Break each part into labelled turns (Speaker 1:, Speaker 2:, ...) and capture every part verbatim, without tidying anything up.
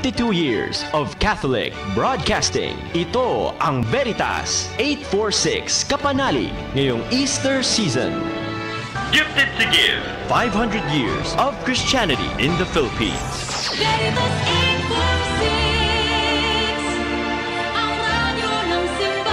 Speaker 1: fifty-two years of Catholic broadcasting. Ito ang Veritas eight forty-six Kapanalig ngayong Easter season. Gifted to give five hundred years of Christianity in the Philippines.
Speaker 2: Veritas eight forty-six, ang radyo ng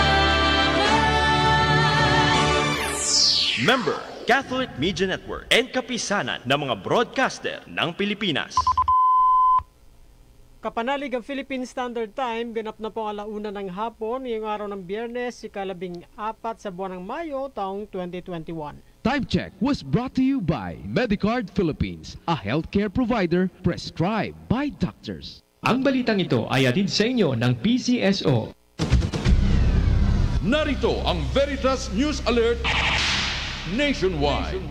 Speaker 2: simbahan.
Speaker 1: Member, Catholic Media Network and kapisanan ng mga broadcaster ng Pilipinas.
Speaker 3: Kapanalig ang Philippine Standard Time, ganap na po alauna ng hapon ngayong araw ng Biyernes, ikalabing apat sa buwan ng Mayo, taong twenty twenty-one.
Speaker 4: Time check was brought to you by Medicard Philippines, a healthcare provider prescribed by doctors.
Speaker 5: Ang balitang ito ay atid sa inyo ng P C S O.
Speaker 6: Narito ang Veritas News Alert Nationwide.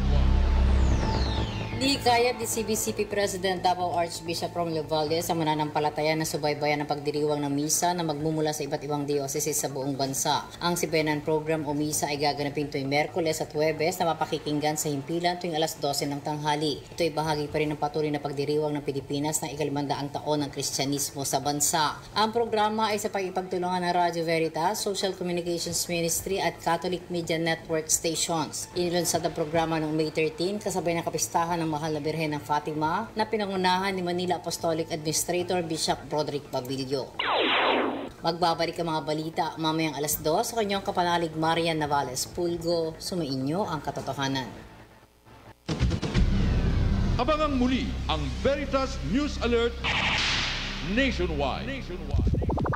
Speaker 7: Hikayat ni C B C P President Davao Archbishop Romeo Valdez ang mananampalataya na subaybayan ng pagdiriwang ng misa na magmumula sa iba't ibang diocese sa buong bansa. Ang Sibenan Program o Misa ay gaganapin tuwing Merkules at Huwebes na mapakikinggan sa himpilan tuwing alas dose ng tanghali. Ito ay bahagi pa rin ng patuloy na pagdiriwang ng Pilipinas na ikalimandaang taon ng Kristyanismo sa bansa. Ang programa ay sa pag-ipagtulungan ng Radio Veritas, Social Communications Ministry at Catholic Media Network stations. Inilunsad ang programa noong May thirteen kasabay ng kapistahan ng Mahal na Birhen ng Fatima na pinangunahan ni Manila Apostolic Administrator Bishop Broderick Babilio. Magbabalik ang mga balita mamayang alas dos sa kanyang kapanalig Marian Navales Pulgo. Sumainyo ang katotohanan.
Speaker 6: Abangang muli ang Veritas News Alert Nationwide. Nationwide.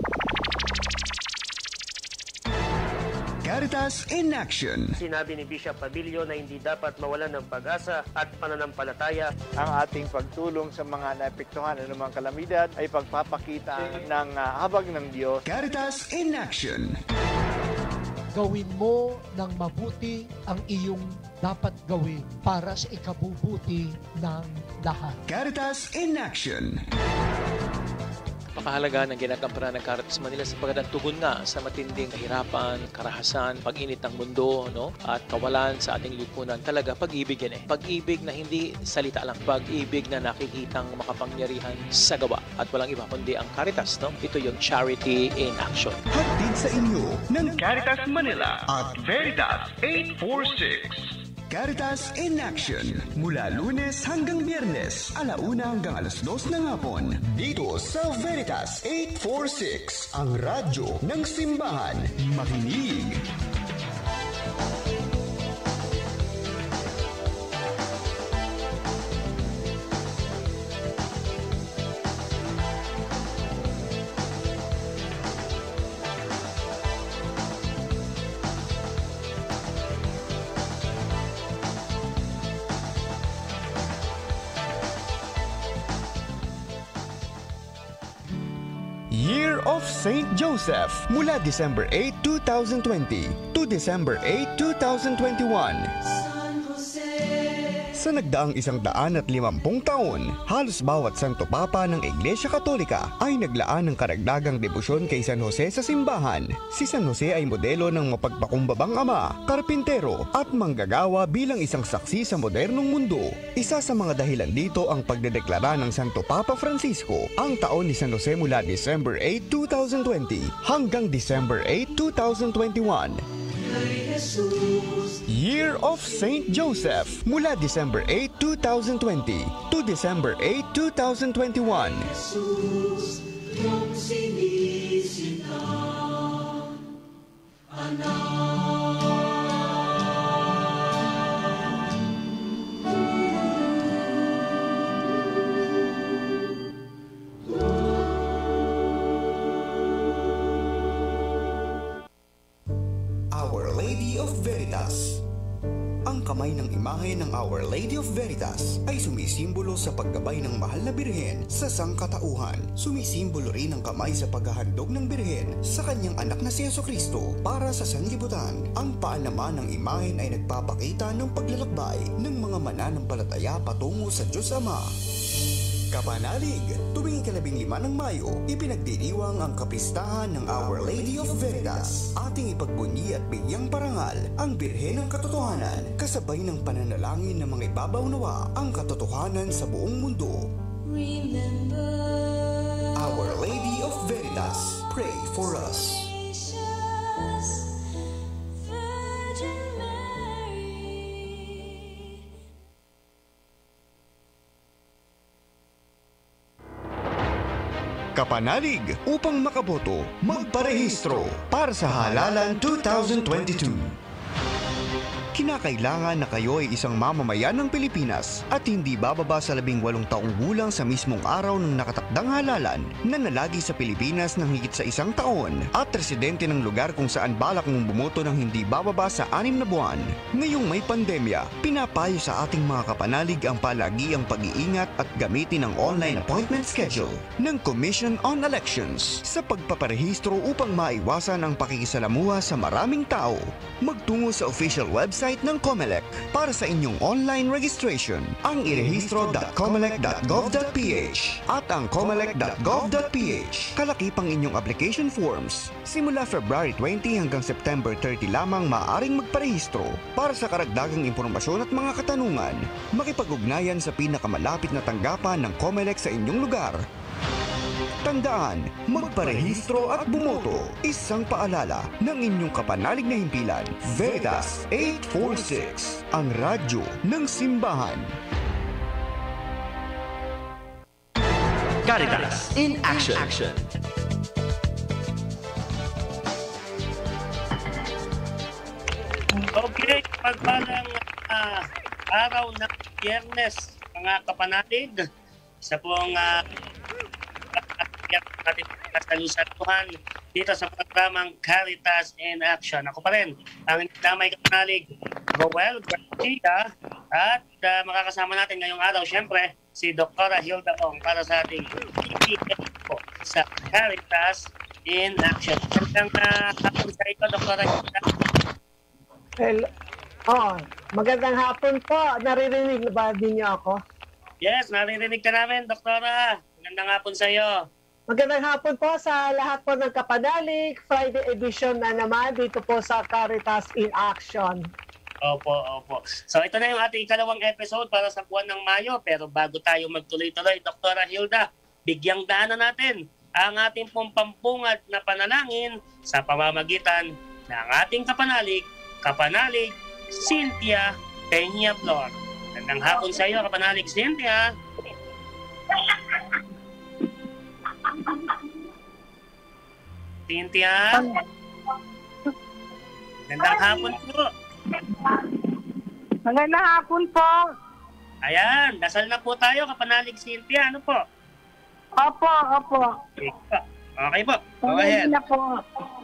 Speaker 8: Caritas in Action.
Speaker 9: Sinabi ni Bishop Pabilio na hindi dapat mawalan ng pag-asa at pananampalataya.
Speaker 10: Ang ating pagtulong sa mga naepektuhan ng mga kalamidad ay pagpapakita ng uh, habag ng Diyos.
Speaker 8: Caritas in Action.
Speaker 11: Gawin mo ng mabuti ang iyong dapat gawin para sa ikabubuti ng lahat.
Speaker 8: Caritas in Action.
Speaker 12: Napakahalaga ng ginagamparan ng Caritas Manila sapagkat ang tugon nga sa matinding kahirapan, karahasan, pag-init ng mundo, no? At kawalan sa ating lipunan. Talaga, pag-ibig yan eh. Pag-ibig na hindi salita lang. Pag-ibig na nakikitang makapangyarihan sa gawa. At walang iba kundi ang Caritas, no? Ito yung charity in action.
Speaker 8: Hatid sa inyo ng
Speaker 1: Caritas Manila at Veritas eight forty-six.
Speaker 8: Caritas in Action. Mula Lunes hanggang Biyernes, alauna hanggang alas dos ng hapon. Dito sa Veritas eight forty-six, ang radyo ng simbahan. Makinig! Year of Saint Joseph mula December eighth, two thousand twenty to December eighth, two thousand twenty-one. Sa nagdaang isang daan at limampung taon, halos bawat Santo Papa ng Iglesia Katolika ay naglaan ng karagdagang debosyon kay San Jose sa simbahan. Si San Jose ay modelo ng mapagpakumbabang ama, karpintero at manggagawa bilang isang saksi sa modernong mundo. Isa sa mga dahilan dito ang pagdedeklara ng Santo Papa Francisco ang taon ni San Jose mula December eighth, two thousand twenty hanggang December eighth, two thousand twenty-one. Year of Saint Joseph mula December eighth, two thousand twenty to December eighth, two thousand twenty-one. Jesus, yung sinisita, anak. Our Lady of Veritas. Ang kamay ng imahe ng Our Lady of Veritas ay sumisimbolo sa paggabay ng mahal na birhen sa sangkatauhan. Sumisimbolo rin ang kamay sa paghahandog ng birhen sa kanyang anak na si Jesucristo para sa sanlibutan. Ang paa naman ng imahen ay nagpapakita ng paglalakbay ng mga mananampalataya patungo sa Diyos Ama. Kapanalig, tuwing ikalabing lima ng Mayo, ipinagdiriwang ang kapistahan ng Our Lady of Veritas. Ating ipagbunyi at bigyang parangal ang Birhen ng Katotohanan, kasabay ng pananalangin ng mga ibabaw nawa ang katotohanan sa buong mundo.
Speaker 2: Remember
Speaker 8: for us. Kapanalig upang makaboto, magparehistro para sa halalan twenty twenty-two. Kinakailangan na kayo ay isang mamamayan ng Pilipinas at hindi bababa sa labing walong taong gulang sa mismong araw ng nakatakdang halalan, na nalagi sa Pilipinas ng higit sa isang taon at residente ng lugar kung saan balak mong bumoto ng hindi bababa sa anim na buwan. Ngayong may pandemya, pinapayo sa ating mga kapanalig ang palagi ang pag-iingat at gamitin ang online appointment schedule ng Commission on Elections sa pagpaparehistro upang maiwasan ang pakikisalamuha sa maraming tao. Magtungo sa official website ng COMELEC para sa inyong online registration, ang irehistro dot comelec dot gov dot ph at ang comelec dot gov dot ph. Kalakipang inyong application forms. Simula February twenty hanggang September thirty lamang maaaring magparehistro. Para sa karagdagang impormasyon at mga katanungan, makipag-ugnayan sa pinakamalapit na tanggapan ng COMELEC sa inyong lugar. Tandaan, magparehistro at bumoto. Isang paalala ng inyong kapanalig na himpilan, Veritas eight forty-six, ang radyo ng simbahan.
Speaker 1: Caritas in action. action.
Speaker 9: Okay, pagpalang uh, araw ng Biyernes, mga kapanalig, isa pong uh, natin kasalusaluhan dito sa programang Caritas in Action. Ako pa rin, ang damay kapanalig, Roel Garcia, at uh, makakasama natin ngayong araw, syempre, si Doktora Hilda Ong para sa ating P P po sa Caritas in Action. Magandang uh, hapon sa ito, Doktora Hilda.
Speaker 13: Hello. Oh, magandang hapon po. Naririnig na ba din niyo ako?
Speaker 9: Yes, naririnig ka namin, Doktora. Magandang hapon sa iyo.
Speaker 13: Magandang hapon po sa lahat po ng kapanalig. Friday edition na naman dito po sa Caritas in Action.
Speaker 9: Opo, opo. So ito na yung ating ikalawang episode para sa buwan ng Mayo. Pero bago tayo magtuloy-tuloy, Doktora Hilda, bigyang daanan natin ang ating pong pampungad na panalangin sa pamamagitan ng ating kapanalig, Kapanalig Cynthia Peña Flor. Magandang hapon sa iyo, Kapanalig Cynthia. Cynthia. Magandang hapon po.
Speaker 14: Magandang hapon po.
Speaker 9: Ayan, dasal na po tayo, Kapanalig Cynthia. Ano po?
Speaker 14: Opo, opo.
Speaker 9: Okay po. Okay po. Go ahead.
Speaker 14: Na po.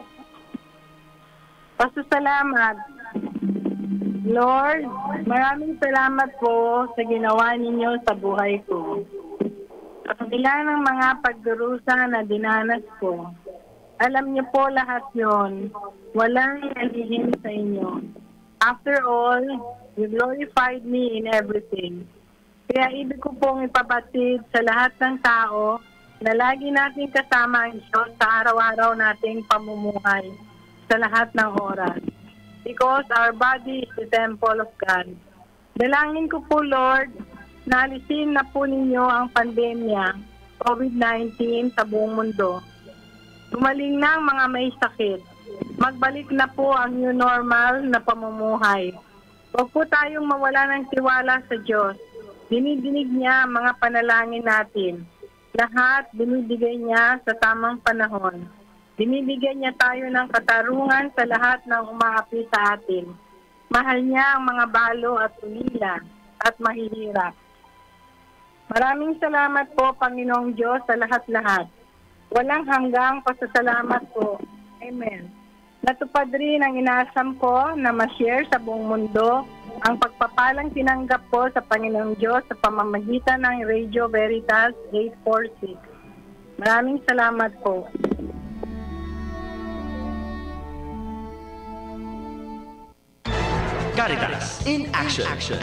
Speaker 14: Pasasalamat. Lord, maraming salamat po sa ginawa ninyo sa buhay ko. Sa kabila ng mga pagdurusa na dinanas ko, alam niyo po lahat yon. Walang nalihim sa inyo. After all, you glorified me in everything. Kaya ibig ko pong ipabatid sa lahat ng tao na lagi nating kasama ang Diyos sa araw-araw nating pamumuhay sa lahat ng oras. Because our body is the temple of God. Dalangin ko po, Lord, na alisin na po ninyo ang pandemya, COVID nineteen sa buong mundo. Gumaling na ang mga may sakit. Magbalik na po ang new normal na pamumuhay. Huwag po tayong mawala ng tiwala sa Diyos. Dinidinig niya ang mga panalangin natin. Lahat binibigay niya sa tamang panahon. Binibigyan niya tayo ng katarungan sa lahat ng umaapi sa atin. Mahal niya ang mga balo at ulila at mahihirap. Maraming salamat po, Panginoong Diyos, sa lahat-lahat. Walang hanggang pasasalamat po. Amen. Natupad rin ang inaasam ko na ma-share sa buong mundo ang pagpapalang tinanggap ko sa Panginoong Diyos sa pamamagitan ng Radio Veritas eight forty-six. Maraming salamat po.
Speaker 1: Caritas in action. action.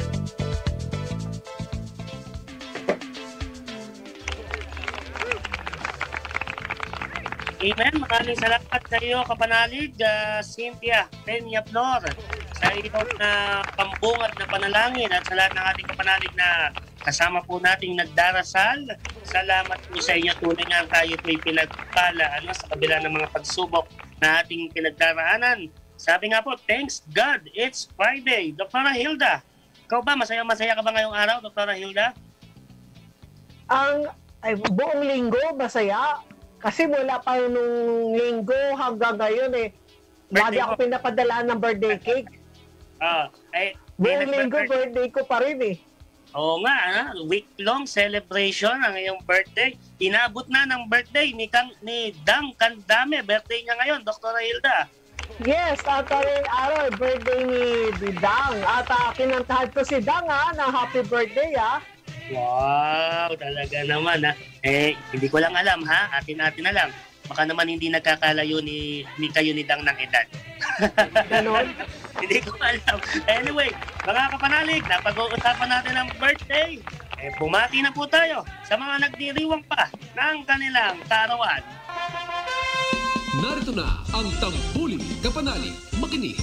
Speaker 9: Amen. Maraming salamat sa iyo, Kapanalig uh, Cynthia Peña Flor, sa iyong uh, pambungad na panalangin at sa lahat ng ating kapanalig na kasama po nating nagdarasal salamat po sa inyo. Tunay nga tayo po'y pinagpala ano, sa kabila ng mga pagsubok na ating pinagdaraanan. Sabi nga po, thanks God, it's Friday. Doktora Hilda, ikaw ba, masaya-masaya ka ba ngayong araw, Doktora Hilda?
Speaker 13: Ang ay, buong linggo, masaya. Kasi wala pa nung linggo hanggang ngayon eh. Lagi ako pinapadala ng birthday cake.
Speaker 9: Ah, ay,
Speaker 13: buong linggo, birthday ko pa rin eh.
Speaker 9: Oo nga, ano? Week-long celebration ang iyong birthday. Inabot na ng birthday ni, Kang, ni Dang Kandame. Birthday niya ngayon, Doktora Hilda.
Speaker 13: Yes, at rin araw, birthday ni, ni Dang. At uh, kinantahan ko si Dang ha, na happy birthday ha.
Speaker 9: Wow, talaga naman ha. Eh, hindi ko lang alam ha, atin-atin na lang. Baka naman hindi nagkakalayo ni, ni kayo ni Dang ng edad.
Speaker 13: Ganon?
Speaker 9: Hindi ko alam. Anyway, mga kapanalig, napag-uusapan natin ang birthday. Eh, bumati na po tayo sa mga nagdiriwang pa ng kanilang kaarawan.
Speaker 4: Narito na ang Tambuling Kapanalig. Makinig.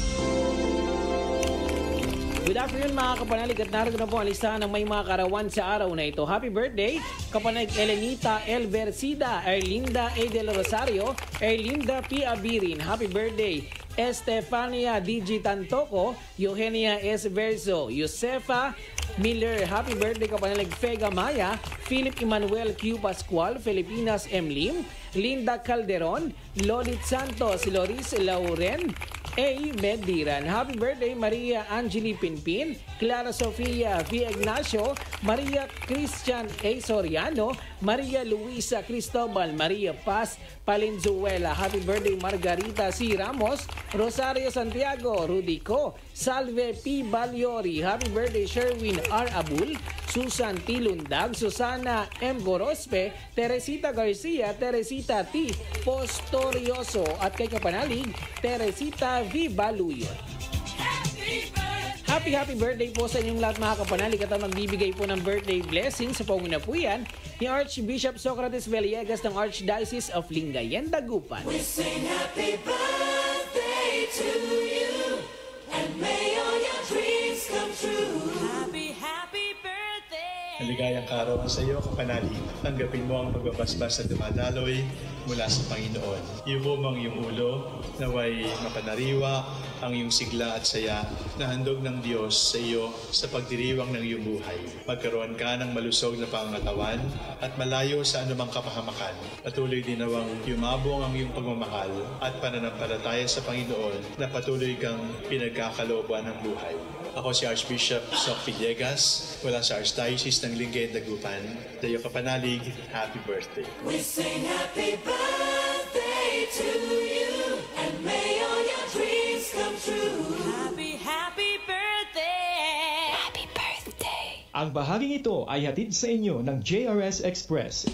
Speaker 15: Good afternoon mga kapanalig at narito na po ang listahan ng may mga karawan sa araw na ito. Happy birthday, kapanalig Elenita L. Versida, Erlinda A. Del Rosario, Erlinda P. Abirin. Happy birthday, Estefania D G Tantoco, Eugenia S. Verso, Josefa Miller. Happy birthday kapanalig Fega Maya, Philip Emmanuel Q. Pascual, Filipinas M. Lim, Linda Calderon, Lolit Santos, Loris Lauren A. Mediran. Happy birthday Maria Angeli Pinpin, Clara Sofia V. Ignacio, Maria Christian A. Soriano, Maria Luisa Cristobal, Maria Paz Palenzuela. Happy birthday Margarita C. Ramos, Rosario Santiago, Rudico, Salve P. Baliori. Happy birthday Sherwin R. Abul, Susan T. Lundag, Susana M. Gorospe, Teresita Garcia, Teresita T. Postorioso at kay kapanalig Teresita V. Baluyot. Happy happy birthday po sa inyong lahat mga kapanalig at ang magbibigay po ng birthday blessing sa panguna po yan ni Archbishop Socrates Villegas ng Archdiocese of Lingayen, Dagupan.
Speaker 2: We sing happy birthday to you and may all your dreams come true. Happy, happy birthday.
Speaker 16: Maligayang kaarawan sa iyo, kapanalig. Tanggapin mo ang pagbabasbas na dumadaloy mula sa Panginoon. Iubong ang iyong ulo, naway mapanariwa ang iyong sigla at saya na handog ng Diyos sa iyo sa pagdiriwang ng iyong buhay. Magkaroon ka ng malusog na pangangatawan at malayo sa anumang kapahamakan. Patuloy din nawang yumabong ang iyong pagmamahal at pananampalataya sa Panginoon na patuloy kang pinagkakalooban ng buhay. Ako si Archbishop Soc Villegas, mula sa Archdiocese ng Lingayen, Dagupan. Dayo kapanalig, happy birthday.
Speaker 2: We sing happy birthday to you and may all your dreams come true. Happy, happy birthday. Happy birthday.
Speaker 5: Ang bahaging ito ay hatid sa inyo ng J R S Express.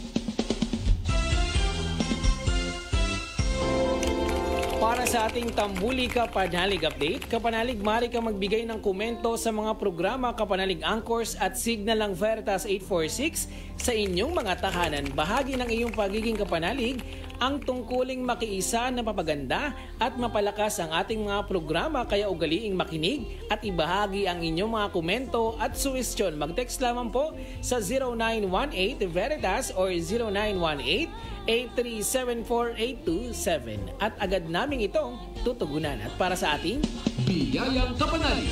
Speaker 15: Para sa ating Tambuli Kapanalig Update, Kapanalig, mari ka magbigay ng komento sa mga programa Kapanalig Anchors at Signal ng Veritas eight forty-six sa inyong mga tahanan. Bahagi ng iyong pagiging kapanalig ang tungkuling makiisa na mapaganda at mapalakas ang ating mga programa, kaya ugaliing makinig at ibahagi ang inyong mga komento at suwestyon. Mag-text lamang po sa zero nine one eight Veritas or zero nine one eight eight three seven four eight two seven at agad naming itong tutugunan. At para sa ating
Speaker 4: Biyayang Kapanalig.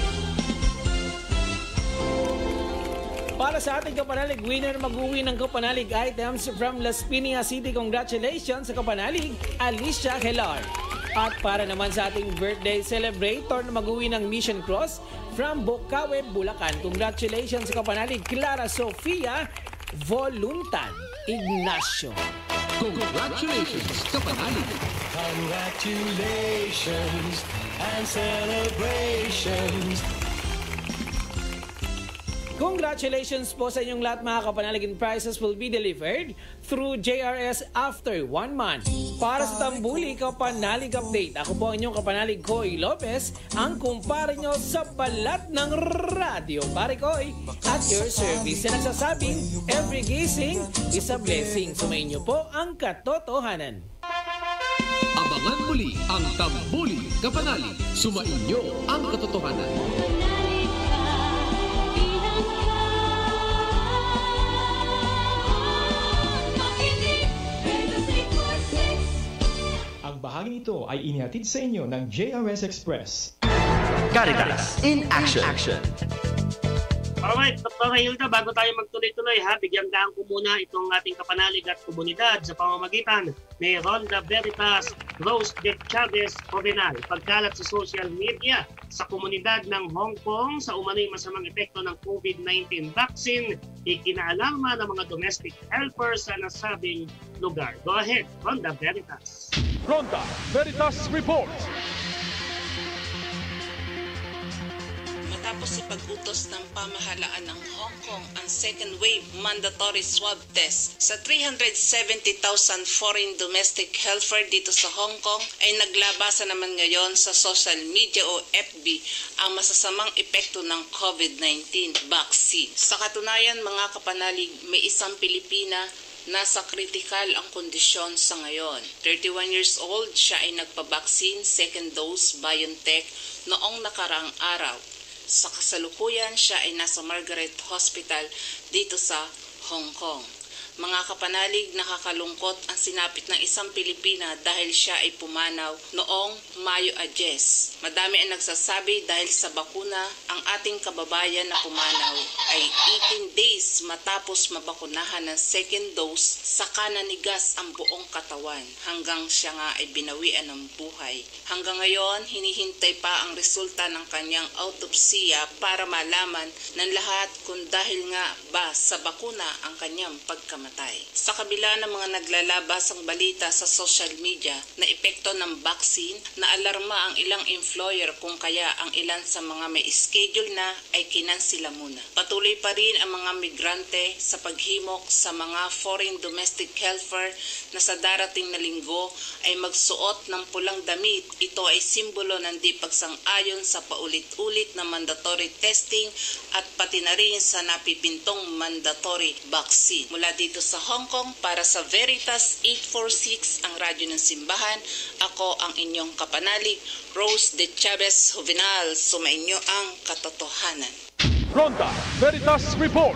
Speaker 15: Para sa ating kapanalig, winner mag-uwi ng kapanalig items from Las Piñas City. Congratulations sa kapanalig, Alicia Helar. At para naman sa ating birthday celebrator na mag-uwi ng Mission Cross from Bocaue, Bulacan. Congratulations sa kapanalig, Clara Sofia Voluntan Ignacio.
Speaker 4: Congratulations, kapanalig.
Speaker 2: Congratulations and celebrations.
Speaker 15: Congratulations po sa inyong lahat mga kapanalig, and prizes will be delivered through J R S after one month. Para sa Tambuli Kapanalig Update, ako po ang inyong kapanalig, Koy Lopez, ang kumpare nyo sa balat ng radyo. Pare Koy, at your service. Na nagsasabing, every gising is a blessing. Sumayin nyo po ang katotohanan.
Speaker 4: Abangan muli ang Tambuli Kapanalig. Sumayin nyo ang katotohanan.
Speaker 5: bahaging ito ay inihatid sa inyo ng J R S Express.
Speaker 1: Caritas in action. action.
Speaker 9: Alright, Doktor Hilda, bago tayo magtuloy-tuloy ha, bigyan daan ko muna itong ating kapanalig at komunidad sa pamamagitan ni Ronda Veritas, Rose de Chavez Jovenal. Pagkalat sa social media sa komunidad ng Hong Kong sa umano'y masamang epekto ng COVID nineteen vaccine, ikinaalama ng mga domestic helpers sa nasabing lugar. Go ahead, Ronda Veritas.
Speaker 6: Ronda Veritas Report.
Speaker 17: Matapos sa pag-utos ng pamahalaan ng Hong Kong ang second wave mandatory swab test sa three hundred seventy thousand foreign domestic helper dito sa Hong Kong, ay naglabasa naman ngayon sa social media o F B ang masasamang epekto ng COVID nineteen vaccine. Sa katunayan mga kapanalig, may isang Pilipina nasa kritikal ang kondisyon sa ngayon. thirty-one years old, siya ay nagpabaksin second dose BioNTech noong nakaraang araw. Sa kasalukuyan, siya ay nasa Margaret Hospital dito sa Hong Kong. Mga kapanalig, nakakalungkot ang sinapit ng isang Pilipina dahil siya ay pumanaw noong Mayo Adyes. Madami ang nagsasabi dahil sa bakuna, ang ating kababayan na pumanaw ay eighteen days matapos mabakunahan ng second dose, saka nanigas ang buong katawan hanggang siya nga ay binawian ng buhay. Hanggang ngayon, hinihintay pa ang resulta ng kanyang autopsiya para malaman ng lahat kung dahil nga ba sa bakuna ang kanyang pagkamatay. Sa kabila ng mga naglalabas ang balita sa social media na epekto ng vaccine, naalarma ang ilang employer kung kaya ang ilan sa mga may schedule na ay kinansila muna. Patuloy pa rin ang mga migrante sa paghimok sa mga foreign domestic helper na sa darating na linggo ay magsuot ng pulang damit. Ito ay simbolo ng di pagsang-ayon sa paulit-ulit na mandatory testing at pati na rin sa napipintong mandatory vaccine. Mula dito sa Hong Kong, para sa Veritas eight forty-six, ang radyo ng simbahan, ako ang inyong kapanalig, Rose de Chavez Jovenal. Sumainyo ang katotohanan.
Speaker 6: Ronda Veritas Report.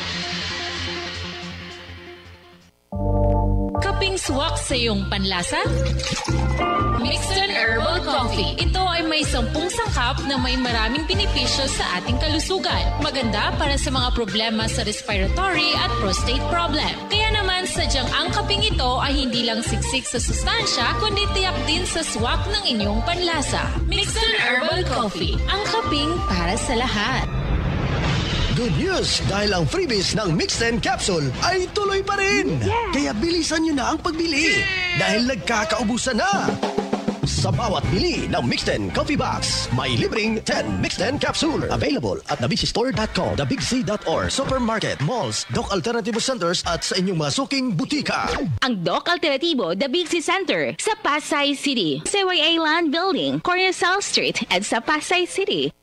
Speaker 18: Kaping swak sa iyong panlasa? Mixton Herbal Coffee. Ito ay may sampung sangkap na may maraming benepisyo sa ating kalusugan. Maganda para sa mga problema sa respiratory at prostate problem. Kaya naman sadyang ang kaping ito ay hindi lang siksik sa sustansya, kundi tiyak din sa swak ng inyong panlasa. Mixton Herbal Coffee. Ang kaping para sa lahat.
Speaker 19: Good news! Dahil ang freebies ng Mixten Capsule ay tuloy pa rin! Yeah. Kaya bilisan nyo na ang pagbili! Yeah. Dahil nagkakaubusan na! Sa bawat bili ng Mixten Coffee Box, may libreng ten Mixten Capsule. Available at the big c store dot com, the big c dot org, supermarket, malls, Doc Alternativo Centers at sa inyong masuking butika.
Speaker 20: Ang Doc Alternativo, the Big C Center sa Pasay City. C Y A Land Building, corner South Street at sa Pasay City.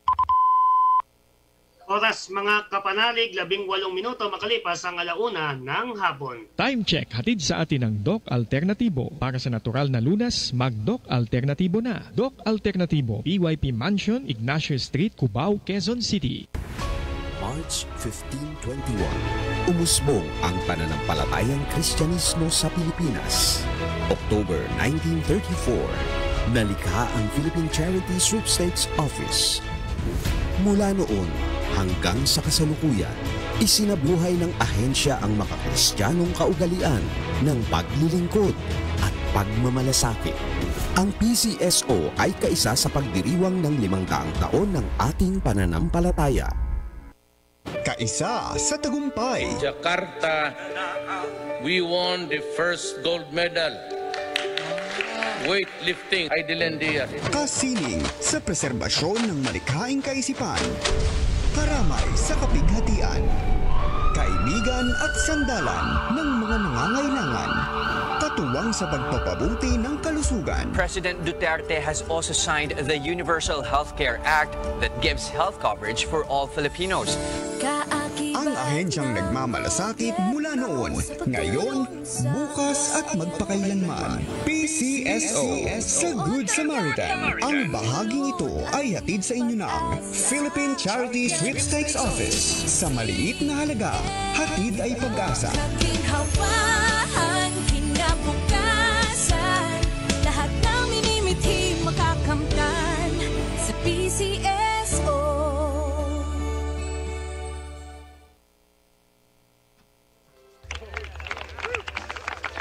Speaker 9: Oras mga kapanalig, labing walong minuto makalipas ang alauna ng hapon.
Speaker 5: Time check, hatid sa atin ng Doc Alternativo. Para sa natural na lunas, mag-Doc Alternativo na. Doc Alternativo, P Y P Mansion, Ignacio Street, Cubao, Quezon City.
Speaker 21: March fifteen twenty-one, umusbong ang pananampalatayang Kristyanismo sa Pilipinas. October nineteen thirty-four, nalikha ang Philippine Charity Sweepstakes Office. Mula noon hanggang sa kasalukuyan, isinabuhay ng ahensya ang makakristyanong kaugalian ng paglilingkod at pagmamalasakit. Ang P C S O ay kaisa sa pagdiriwang ng limang daang taon ng ating pananampalataya.
Speaker 8: Kaisa sa tagumpay.
Speaker 22: Jakarta, we won the first gold medal. Weightlifting, Aidelendia.
Speaker 8: Kasining sa preserbasyon ng malikhaing kaisipan. Karamay sa kapighatian. Kaibigan at sandalan ng mga nangangailangan. Katuwang sa pagpapabuti ng kalusugan.
Speaker 23: President Duterte has also signed the Universal Healthcare Act that gives health coverage for all Filipinos.
Speaker 8: Ang ahensyang nagmamalasakit mula noon, ngayon, bukas at magpakailanman. P C S O sa Good Samaritan. Ang bahaging ito ay hatid sa inyo ng Philippine Charity Sweepstakes Office. Sa maliit na halaga, hatid ay pag-asa.
Speaker 2: Kinabukasan, lahat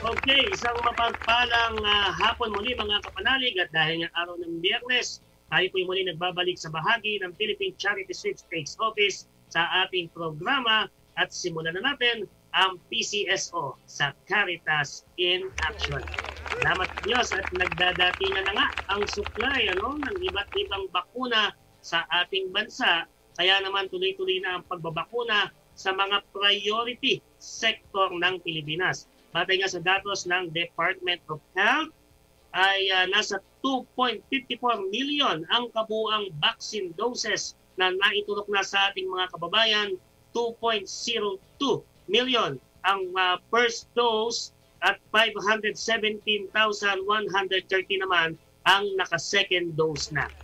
Speaker 9: Okay, isang mapagpalang uh, hapon muli mga kapanalig at dahil ng araw ng Biyernes, tayo po'y muli nagbabalik sa bahagi ng Philippine Charity Sweepstakes Office sa ating programa at simulan na natin ang P C S O sa Caritas in Action. Salamat Diyos at nagdadatingan na nga ang supply ano, ng iba't ibang bakuna sa ating bansa. Kaya naman tuloy-tuloy na ang pagbabakuna sa mga priority sector ng Pilipinas. Batay nga sa datos ng Department of Health ay uh, nasa two point five four million ang kabuang vaccine doses na naitulok na sa ating mga kababayan. Two point zero two million ang uh, first dose at five hundred seventeen thousand one hundred thirty naman ang naka-second dose na.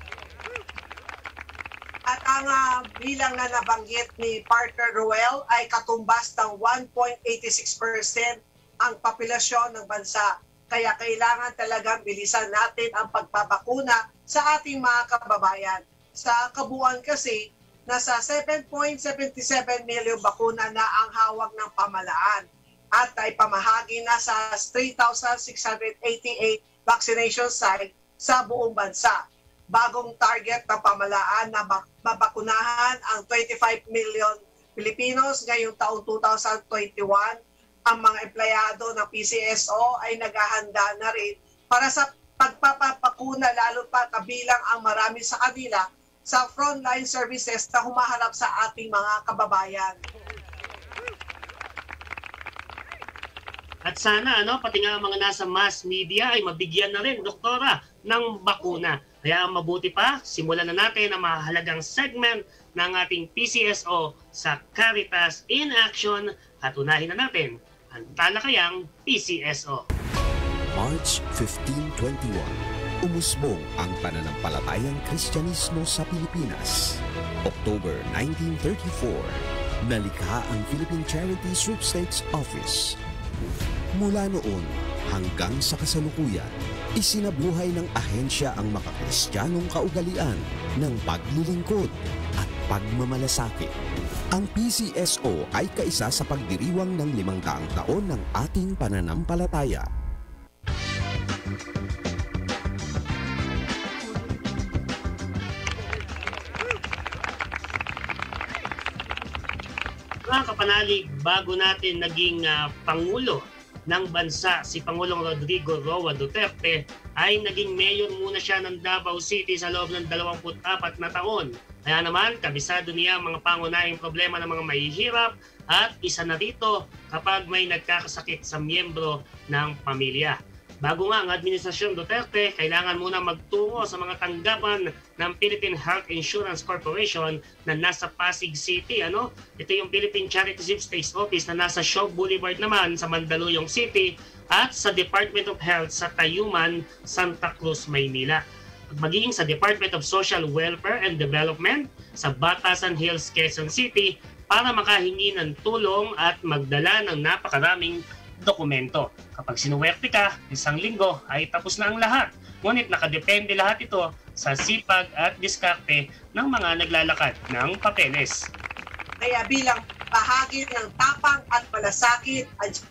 Speaker 3: At ang uh, bilang na nabanggit ni Parker Ruel ay katumbas ng one point eight six percent ang populasyon ng bansa. Kaya kailangan talagang bilisan natin ang pagpapakuna sa ating mga kababayan. Sa kabuuan kasi, nasa seven point seven seven million bakuna na ang hawak ng pamalaan at ay pamahagi na sa three thousand six hundred eighty-eight vaccination site sa buong bansa. Bagong target ng pamalaan na mabakunahan ang twenty-five million Pilipinos ngayong taong two thousand twenty-one. Ang mga empleyado ng P C S O ay naghahanda na rin para sa pagpapapakuna lalo pa kabilang ang marami sa kanila sa frontline services na humaharap sa ating mga kababayan.
Speaker 9: At sana ano, pati nga mga nasa mass media ay mabigyan na rin, Doktora, ng bakuna. Kaya mabuti pa, simulan na natin ang mahalagang segment ng ating P C S O sa Caritas in Action at unahin na natin ang talakayang P C S O.
Speaker 21: March fifteen twenty-one, umusbong ang pananampalatayang Kristyanismo sa Pilipinas. October nineteen thirty-four, nalikha ang Philippine Charity Sweepstakes Office. Mula noon hanggang sa kasalukuyan, isinabuhay ng ahensya ang makakristyanong kaugalian ng paglilingkod at pagmamalasakit. Ang P C S O ay kaisa sa pagdiriwang ng limang daang taon ng ating pananampalataya.
Speaker 9: Mga kapanalig, bago natin naging uh, Pangulo ng bansa, si Pangulong Rodrigo Roa Duterte, ay naging mayor muna siya ng Davao City sa loob ng dalawampu't apat na taon. Kaya naman, kabisado niya ang mga pangunahing problema ng mga mahihirap at isa na dito kapag may nagkakasakit sa miyembro ng pamilya. Bago nga ang Administrasyon Duterte, kailangan muna magtungo sa mga tanggapan ng Philippine Health Insurance Corporation na nasa Pasig City. Ano? Ito yung Philippine Charity Sweepstakes Office na nasa Shaw Boulevard naman sa Mandaluyong City at sa Department of Health sa Tayuman, Santa Cruz, Maynila. Maging sa Department of Social Welfare and Development sa Batasan Hills, Quezon City para makahingi ng tulong at magdala ng napakaraming dokumento. Kapag sinuwerte ka, isang linggo ay tapos na ang lahat. Ngunit nakadepende lahat ito sa sipag at diskarte ng mga naglalakad ng papeles.
Speaker 3: Kaya bilang bahagi ng tapang at malasakit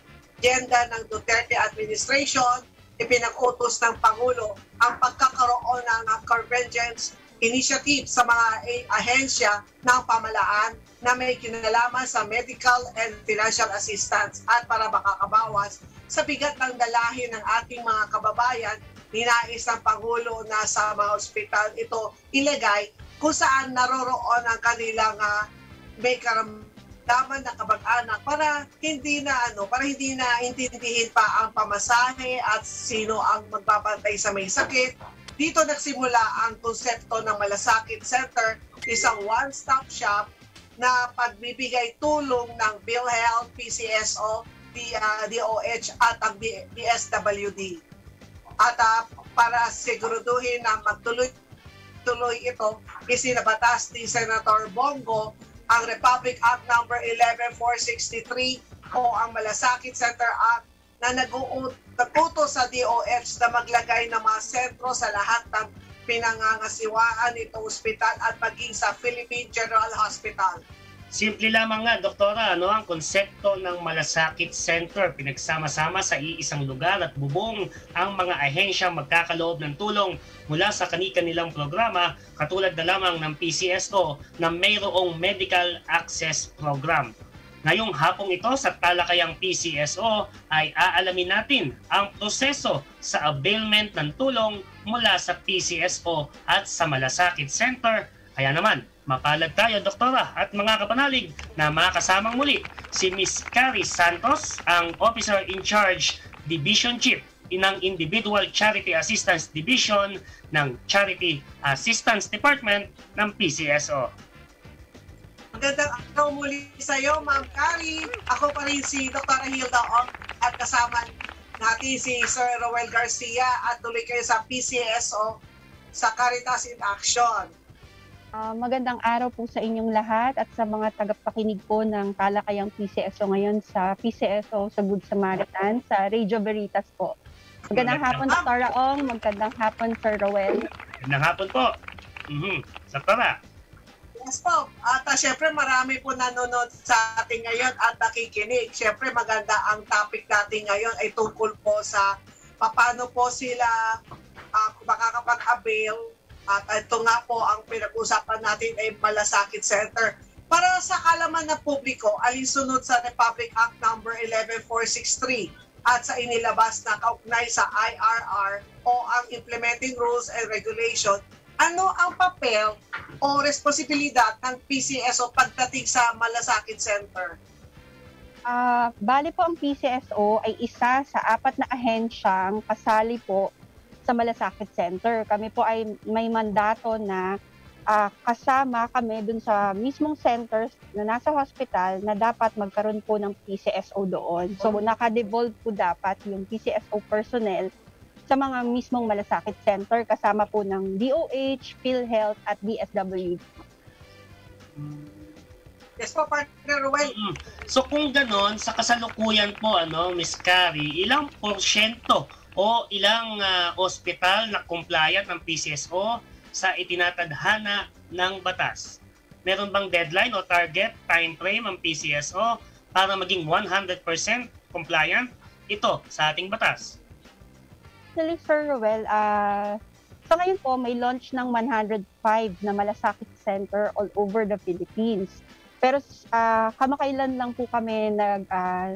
Speaker 3: agenda ng Duterte Administration, ipinag-utos ng Pangulo ang pagkakaroon ng convergence initiative sa mga ahensya ng pamalaan na may kinalaman sa medical and financial assistance at para makakabawas sa bigat ng dalahin ng ating mga kababayan, ninais ng Pangulo na sa mga ospital ito ilagay kung saan naroroon ang kanilang uh, may karamdaman na kabag-anak para hindi na ano, para hindi na intindihin pa ang pamasahe at sino ang magbabantay sa may sakit. Dito nagsimula ang konsepto ng Malasakit Center, isang one-stop shop na pagbibigay tulong ng PhilHealth, P C S O, D O H at ang D S W D. At uh, para siguraduhin na magtuloy-tuloy ito, isinabatas ni Senator Bongo ang Republic Act number eleven four sixty-three o ang Malasakit Center Act na nag-uutos sa D O H na maglagay ng mga sentro sa lahat ng pinangangasiwaan nitong ospital at maging sa Philippine General Hospital.
Speaker 9: Simple lamang nga, Doktora, ano ang konsepto ng Malasakit Center? Pinagsama-sama sa iisang lugar at bubong ang mga ahensyang magkakaloob ng tulong mula sa kani-kanilang programa, katulad na lamang ng P C S O na mayroong Medical Access Program. Ngayong hapong ito sa talakayang P C S O ay aalamin natin ang proseso sa availment ng tulong mula sa P C S O at sa Malasakit Center. Kaya naman, mapalad tayo, Doktora, at mga kapanalig na makasamang muli si Miss Carrie Santos, ang Officer in Charge Division Chief ng Individual Charity Assistance Division ng Charity Assistance Department ng P C S O.
Speaker 3: Magandang araw muli sa iyo, Ma'am Carrie. Ako pa rin si Doktora Hilda Ong at kasama natin si Sir Roel Garcia at tuloy kayo sa P C S O sa Caritas in Action.
Speaker 7: Uh, magandang araw po sa inyong lahat at sa mga tagapakinig po ng talakayang P C S O ngayon sa P C S O sa Good Samaritan sa Radio Veritas po. Magandang hapon, Doktora Ong. Magandang hapon, Sir Roel.
Speaker 9: Magandang hapon po. Mm-hmm. Sa para.
Speaker 3: Yes po. At uh, syempre marami po nanonood sa ating ngayon at nakikinig. Syempre maganda ang topic natin ngayon ay tungkol po sa paano po sila uh, makakapag-avail. At ito nga po ang pinag-usapan natin ay Malasakit Center. Para sa kalaman ng publiko, alinsunod sa Republic Act number eleven four sixty-three at sa inilabas na kaugnay sa I R R o ang Implementing Rules and Regulation, ano ang papel o responsibilidad ng P C S O pagdating sa Malasakit Center?
Speaker 7: Uh, bali po ang P C S O ay isa sa apat na ahensyang kasali po sa Malasakit Center. Kami po ay may mandato na uh, kasama kami dun sa mismong centers na nasa hospital na dapat magkaroon po ng P C S O doon. So naka-devolve po dapat yung P C S O personnel sa mga mismong Malasakit Center kasama po ng D O H, PhilHealth at D S W D.
Speaker 3: Yes po, Partner Roel.
Speaker 9: Mm-hmm. So kung ganon, sa kasalukuyan po, ano, Miss Carrie, ilang porsyento o ilang uh, ospital na compliant ng P C S O sa itinatadhana ng batas? Meron bang deadline o target time frame ang P C S O para maging one hundred percent compliant ito sa ating batas?
Speaker 7: Actually, Sir Roel, uh, so ngayon po may launch ng one hundred five na Malasakit Center all over the Philippines. Pero uh, kamakailan lang po kami nag uh,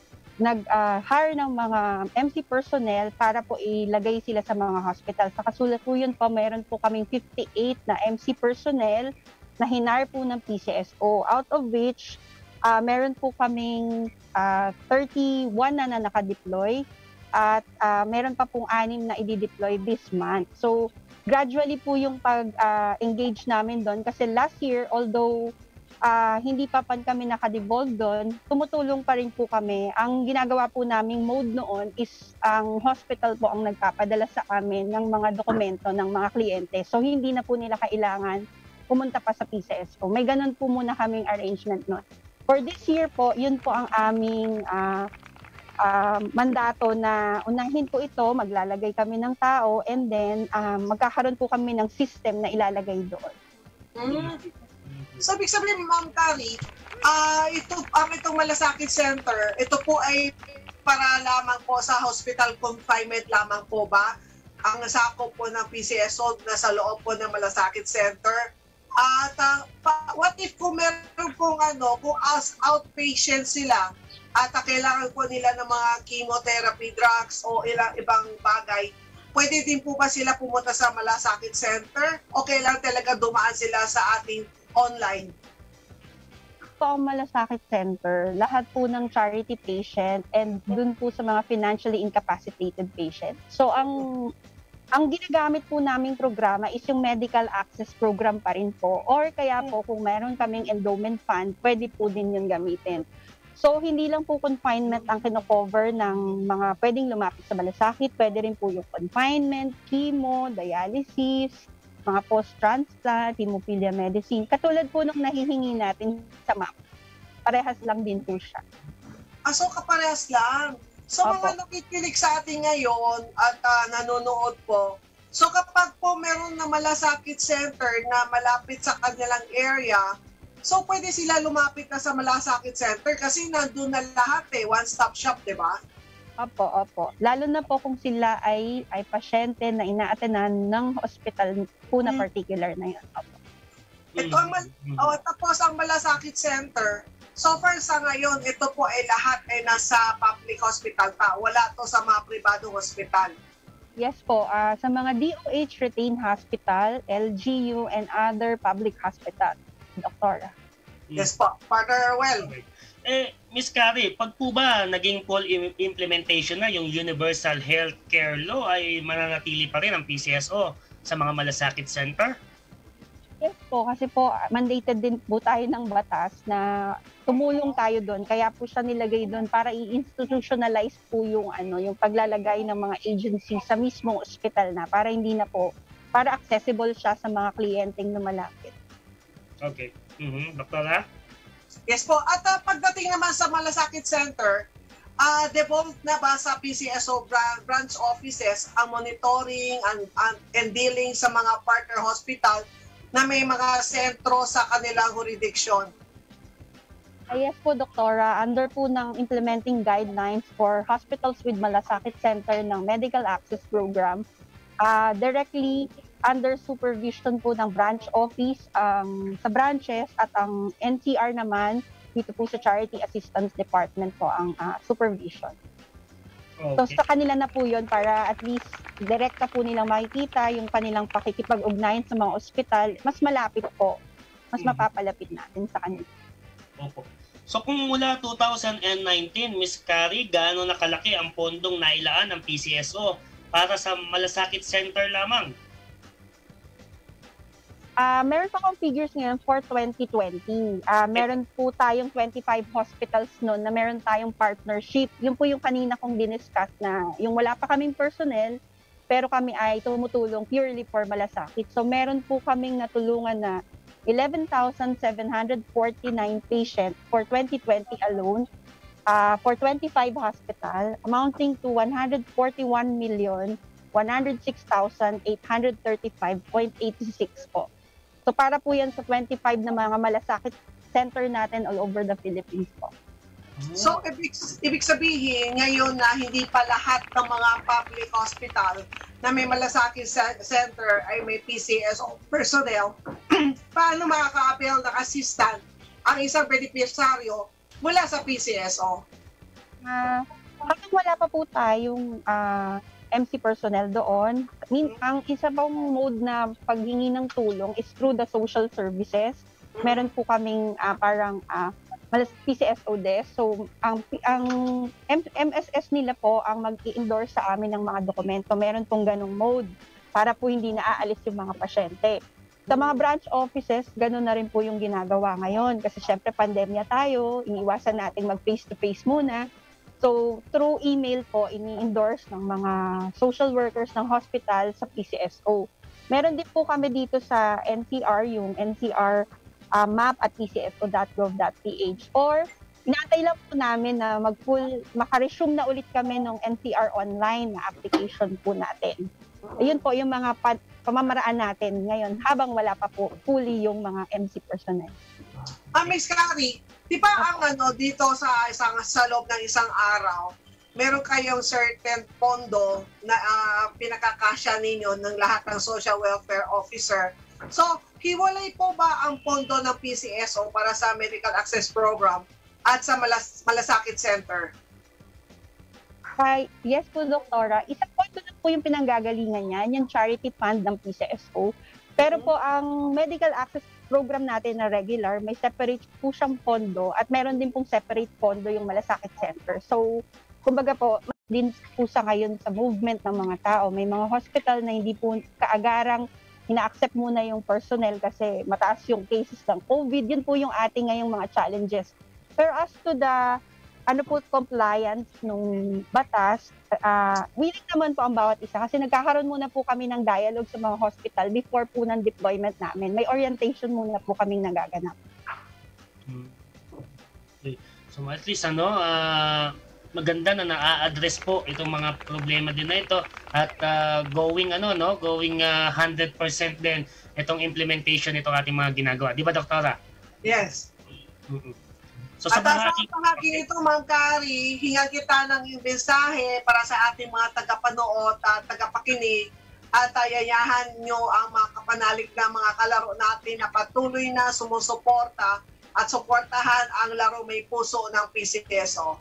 Speaker 7: nag-hire uh, ng mga M C personnel para po ilagay sila sa mga hospital. Sa kasalukuyan po, mayroon po kaming fifty-eight na M C personnel na hinar po ng P C S O. Out of which, uh, meron po kaming uh, thirty-one na na nakadeploy at uh, meron pa pong anim na i-deploy this month. So, gradually po yung pag-engage uh, namin doon kasi last year, although Uh, hindi pa pan kami nakadevolve doon, tumutulong pa rin po kami. Ang ginagawa po naming mode noon is ang hospital po ang nagpapadala sa amin ng mga dokumento ng mga kliyente. So hindi na po nila kailangan pumunta pa sa P C S O. May ganun po muna kaming arrangement noon. For this year po, yun po ang aming uh, uh, mandato na unahin po ito, maglalagay kami ng tao and then uh, magkakaroon po kami ng system na ilalagay doon.
Speaker 3: Mm. So, ibig sabihin, Ma'am Carrie, uh, ito, ang itong Malasakit Center, ito po ay para lamang po sa hospital confinement lamang po ba? Ang sakop po ng P C S O na sa loob po ng Malasakit Center. At uh, pa, what if kung meron pong ano, kung as outpatient sila at uh, kailangan po nila ng mga chemotherapy drugs o ilang ibang bagay, pwede din po ba sila pumunta sa Malasakit Center o kailangan talaga dumaan sila sa ating online?
Speaker 7: Po ang Malasakit Center, lahat po ng charity patient and dun po sa mga financially incapacitated patient. So ang ang ginagamit po naming programa is yung medical access program pa rin po or kaya po kung meron kaming endowment fund, pwede po din yun gamitin. So hindi lang po confinement ang kino-cover ng mga pwedeng lumapit sa malasakit, pwede rin po yung confinement, chemo, dialysis, mga post-transplant, hemophilia medicine. Katulad po nung nahihingi natin sa M A P. Parehas lang din po siya.
Speaker 3: Ah, so kaparehas lang. So
Speaker 7: Opo.
Speaker 3: mga nakikinig sa atin ngayon at uh, nanonood po, so kapag po meron na Malasakit Center na malapit sa kanilang area, So pwede sila lumapit na sa Malasakit Center kasi nandun na lahat eh, one-stop shop, di ba?
Speaker 7: Opo, opo. Lalo na po kung sila ay ay pasyente na inaatenan ng hospital po na particular na yun. Opo.
Speaker 3: Ito ang mal- oh, tapos ang Malasakit Center, so far sa ngayon, ito po ay lahat ay nasa public hospital pa. Wala to sa mga pribadong hospital.
Speaker 7: Yes po, uh, sa mga D O H retained hospital, L G U, and other public hospital, Doktora.
Speaker 3: Yes po, Partner Well.
Speaker 9: Eh, Miss Carrie, pag po ba naging full im- implementation na yung Universal Healthcare Law ay mananatili pa rin ang P C S O sa mga Malasakit Center?
Speaker 7: Yes po, kasi po mandated din po tayo ng batas na tumulong tayo doon. Kaya po siya nilagay doon para i-institutionalize po yung ano, yung paglalagay ng mga agency sa mismong ospital na para hindi na po, para accessible siya sa mga kliyenteng na malapit.
Speaker 9: Okay. Mm-hmm. Doktora?
Speaker 3: Yes po. At uh, pagdating naman sa Malasakit Center, uh, devolved na ba sa P C S O bra- branch offices ang monitoring and, and, and dealing sa mga partner hospital na may mga sentro sa kanilang jurisdiction?
Speaker 7: Uh, yes po, Doktora. Under po ng implementing guidelines for hospitals with Malasakit Center ng Medical Access Program, uh, directly under supervision po ng branch office um, sa branches at ang N C R naman, dito po sa Charity Assistance Department po ang uh, supervision. Okay. So sa kanila na po yun para at least direkta po nilang makikita yung kanilang pakikipag-ugnayan sa mga ospital, mas malapit po, mas mm-hmm. mapapalapit natin sa kanila.
Speaker 9: Opo. So kung mula two thousand nineteen, Miss Carrie, gaano nakalaki ang pondong nailaan ng P C S O para sa Malasakit Center lamang?
Speaker 7: Uh, meron pa akong figures ngayon for twenty twenty. Uh, meron po tayong twenty-five hospitals noon na meron tayong partnership. Yun po yung kanina kong diniscuss na yung wala pa kaming personnel, pero kami ay tumutulong purely for Malasakit. So meron po kaming natulungan na eleven thousand seven hundred forty-nine patients for twenty twenty alone uh, for twenty-five hospital, amounting to one hundred forty-one million one hundred six thousand eight hundred thirty-five point eight six po. So para po yan sa twenty-five na mga Malasakit Center natin all over the Philippines po.
Speaker 3: So ibig, ibig sabihin ngayon na hindi pa lahat ng mga public hospital na may Malasakit Center ay may P C S O personnel, paano makaka-avail ng assistant ang isang beneficiaryo mula sa P C S O?
Speaker 7: Uh, Bakit wala pa po tayong uh, M C personnel doon? I mean, ang isa pang mode na paghingi ng tulong is through the social services. Meron po kaming uh, parang uh, P C S O desk. So, ang, ang M S S nila po ang mag-i-endorse sa amin ng mga dokumento. Meron pong ganong mode para po hindi naaalis yung mga pasyente. Sa mga branch offices, gano'n na rin po yung ginagawa ngayon. Kasi syempre pandemya tayo, iniiwasan natin mag-face-to-face muna. So, through email po, ini-endorse ng mga social workers ng hospital sa P C S O. Meron din po kami dito sa N C R, yung N C R uh, map at p c s o dot gov dot p h. Or, inaantay lang po namin na mag-full, makaresume na ulit kami ng N C R online na application po natin. Ayun po yung mga pa- pamamaraan natin ngayon habang wala pa po fully yung mga M C personnel.
Speaker 3: Ah, Miz Carrie, di ba ang ano dito sa isang sa loob ng isang araw, meron kayong certain pondo na uh, pinakakasya ninyo ng lahat ng social welfare officer. So, hiwalay po ba ang pondo ng P C S O para sa Medical Access Program at sa Malas- Malasakit Center?
Speaker 7: Hi, yes po, Doktora. Isang pondo na po yung pinanggagalingan niya, yung charity fund ng P C S O. Pero po, ang Medical Access Program natin na regular, may separate po siyang pondo at meron din pong separate pondo yung Malasakit Center. So, kumbaga po, din po sa ngayon sa movement ng mga tao. May mga hospital na hindi po kaagarang ina-accept muna yung personnel kasi mataas yung cases ng COVID. Yun po yung ating ngayong mga challenges. Pero as to the ano po compliance nung batas, uh, willing naman po ang bawat isa kasi nagkakaroon muna po kami ng dialogue sa mga hospital before po ng deployment namin. May orientation muna po kaming nagaganap.
Speaker 9: Okay. So at least ano, uh, maganda na na-address po itong mga problema din na ito at uh, going ano no, going uh, one hundred percent din itong implementation itong ating mga ginagawa. Di ba, Doktora?
Speaker 3: Yes.
Speaker 9: Mm-hmm. So sa
Speaker 3: At sa
Speaker 9: bahagi,
Speaker 3: bahagi nito, Ma'am Kari, hingan kita ng mensahe para sa ating mga tagapanood at tagapakinig at ayayahan nyo ang mga kapanalig na mga kalaro natin na patuloy na sumusuporta at suportahan ang Laro May Puso ng P C S O.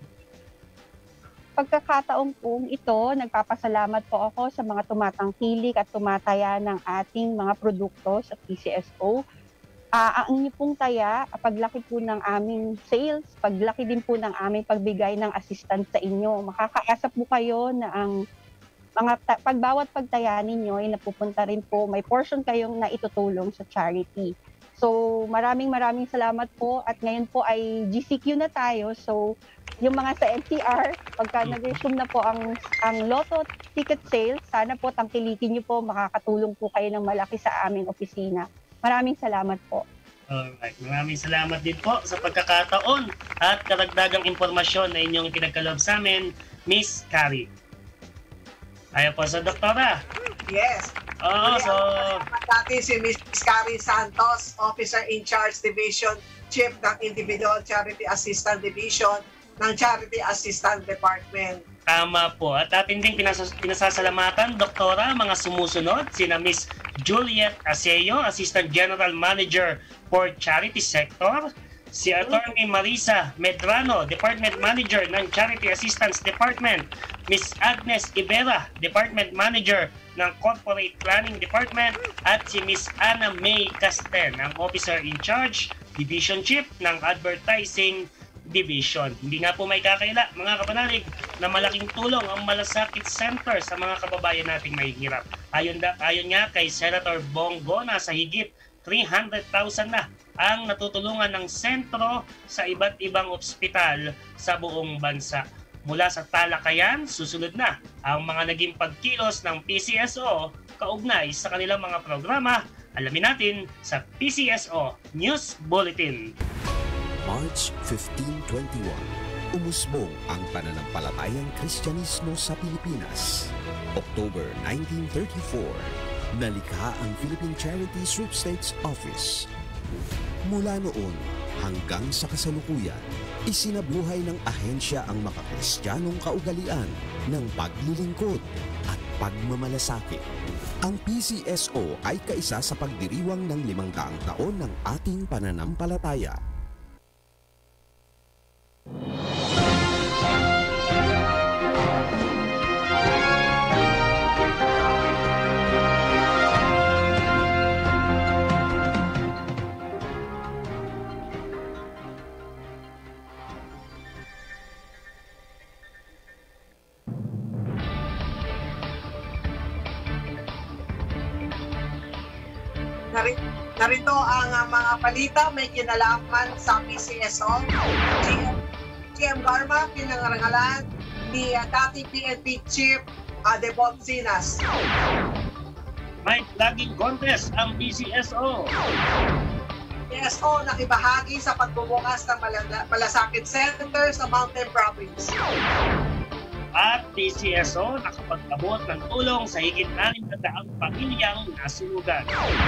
Speaker 7: Pagkakataong pong ito, nagpapasalamat po ako sa mga tumatangkilik at tumataya ng ating mga produkto sa P C S O. Uh, ang inyo pong taya, paglaki po ng aming sales, paglaki din po ng aming pagbigay ng assistance sa inyo. Makakaasa po kayo na ang mga ta- pagbawat pagtaya ninyo ay napupunta rin po, may portion kayong naitutulong sa charity. So maraming maraming salamat po at ngayon po ay G C Q na tayo. So yung mga sa N C R, pagka nag-resume na po ang, ang Lotto ticket sales, sana po tangkilikin nyo po, makakatulong po kayo ng malaki sa aming opisina. Maraming salamat po.
Speaker 9: Alright, maraming salamat din po sa pagkakataon at karagdagang impormasyon na inyong pinagkaloob sa amin, Miss Kari. Ayaw po sa doktora.
Speaker 3: Yes.
Speaker 9: Oo, so...
Speaker 3: Natin si Miss Kari Santos, Officer in Charge Division, Chief ng Individual Charity Assistance Division ng Charity Assistance Department.
Speaker 9: Tama po. At atin ding pinasas- pinasasalamatan, Doktora, mga sumusunod, sina Miss Juliet Aseo, Assistant General Manager for Charity Sector, si Attorney Marisa Medrano, Department Manager ng Charity Assistance Department, Miss Agnes Ibera, Department Manager ng Corporate Planning Department, at si Miss Ana May Casten, ang Officer in Charge, Division Chief ng Advertising Division. Hindi nga po may kakaila, mga kapanalig, na malaking tulong ang Malasakit Center sa mga kababayan nating mahihirap. Ayon, da, ayon nga kay Senator Bongo, nasa higit three hundred thousand na ang natutulungan ng sentro sa iba't ibang ospital sa buong bansa. Mula sa talakayan, susunod na ang mga naging pagkilos ng P C S O kaugnay sa kanilang mga programa. Alamin natin sa P C S O News Bulletin.
Speaker 21: March fifteen twenty-one, umusbong ang pananampalatayang Kristyanismo sa Pilipinas. October nineteen thirty-four, nalikha ang Philippine Charity Sweepstakes Office. Mula noon hanggang sa kasalukuyan, isinabuhay ng ahensya ang makakristyanong kaugalian ng paglilingkod at pagmamalasakit. Ang P C S O ay kaisa sa pagdiriwang ng limang daang taon ng ating pananampalataya.
Speaker 3: Narito ang uh, mga balita may kinalaman sa P C S O. G M Garma, pinangarangalan ni uh, dati P N P Chief uh, Devon Sinas.
Speaker 9: May flagging contest ang P C S O.
Speaker 3: P S O nakibahagi sa pagbubukas ng Malasakit Center sa Mountain Province.
Speaker 9: At P C S O nakapag-abot ng tulong sa higit anim na daang pamilyang nasunugan.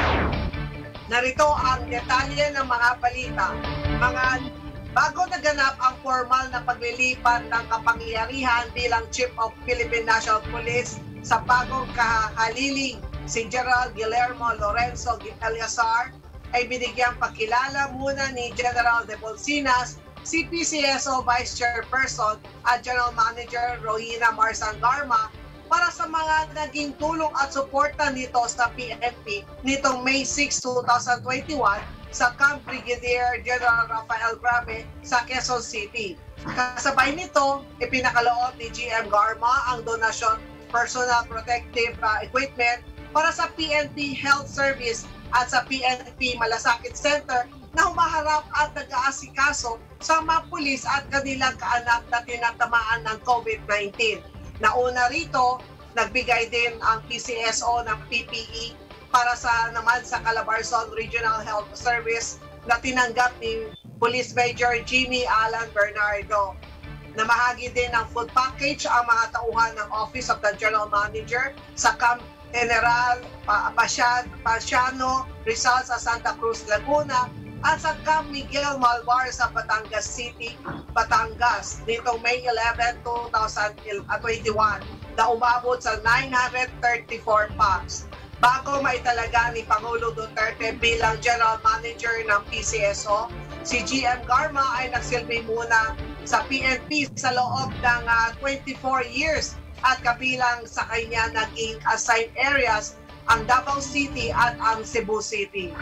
Speaker 3: Narito ang detalye ng mga balita. Mga bago naganap ang formal na paglilipat ng kapangyarihan bilang Chief of Philippine National Police sa bagong kahaliling, si General Guillermo Lorenzo Eleazar ay binigyang pakilala muna ni General De Bolsinas si P C S O Vice Chairperson at General Manager Rohina Marsan Garma para sa mga naging tulong at suporta nito sa P N P nitong May sixth, twenty twenty-one sa Camp Brigadier General Rafael Grabe sa Quezon City. Kasabay nito, ipinakaloob ni G M Garma ang donasyon personal protective uh, equipment para sa P N P Health Service at sa P N P Malasakit Center na humaharap at nag-aasikaso sa mga pulis at kanilang kaanak na tinatamaan ng COVID nineteen. Nauna rito, nagbigay din ang P C S O ng P P E para sa naman sa Calabarzon Regional Health Service na tinanggap ni Police Major Jimmy Alan Bernardo. Namahagi din ng food package ang mga tauhan ng Office of the General Manager sa Camp General Pasiano Rizal sa Santa Cruz, Laguna at sa Camp Miguel Malvar sa Batangas City, Batangas, nitong May eleventh, twenty twenty-one na umabot sa nine hundred thirty-four packs. Bago maitalaga ni Pangulo Duterte bilang General Manager ng P C S O, si G M Garma ay nagsilbi muna sa P N P sa loob ng uh, twenty-four years at kabilang sa kanya naging assigned areas ang Davao City at ang Cebu City.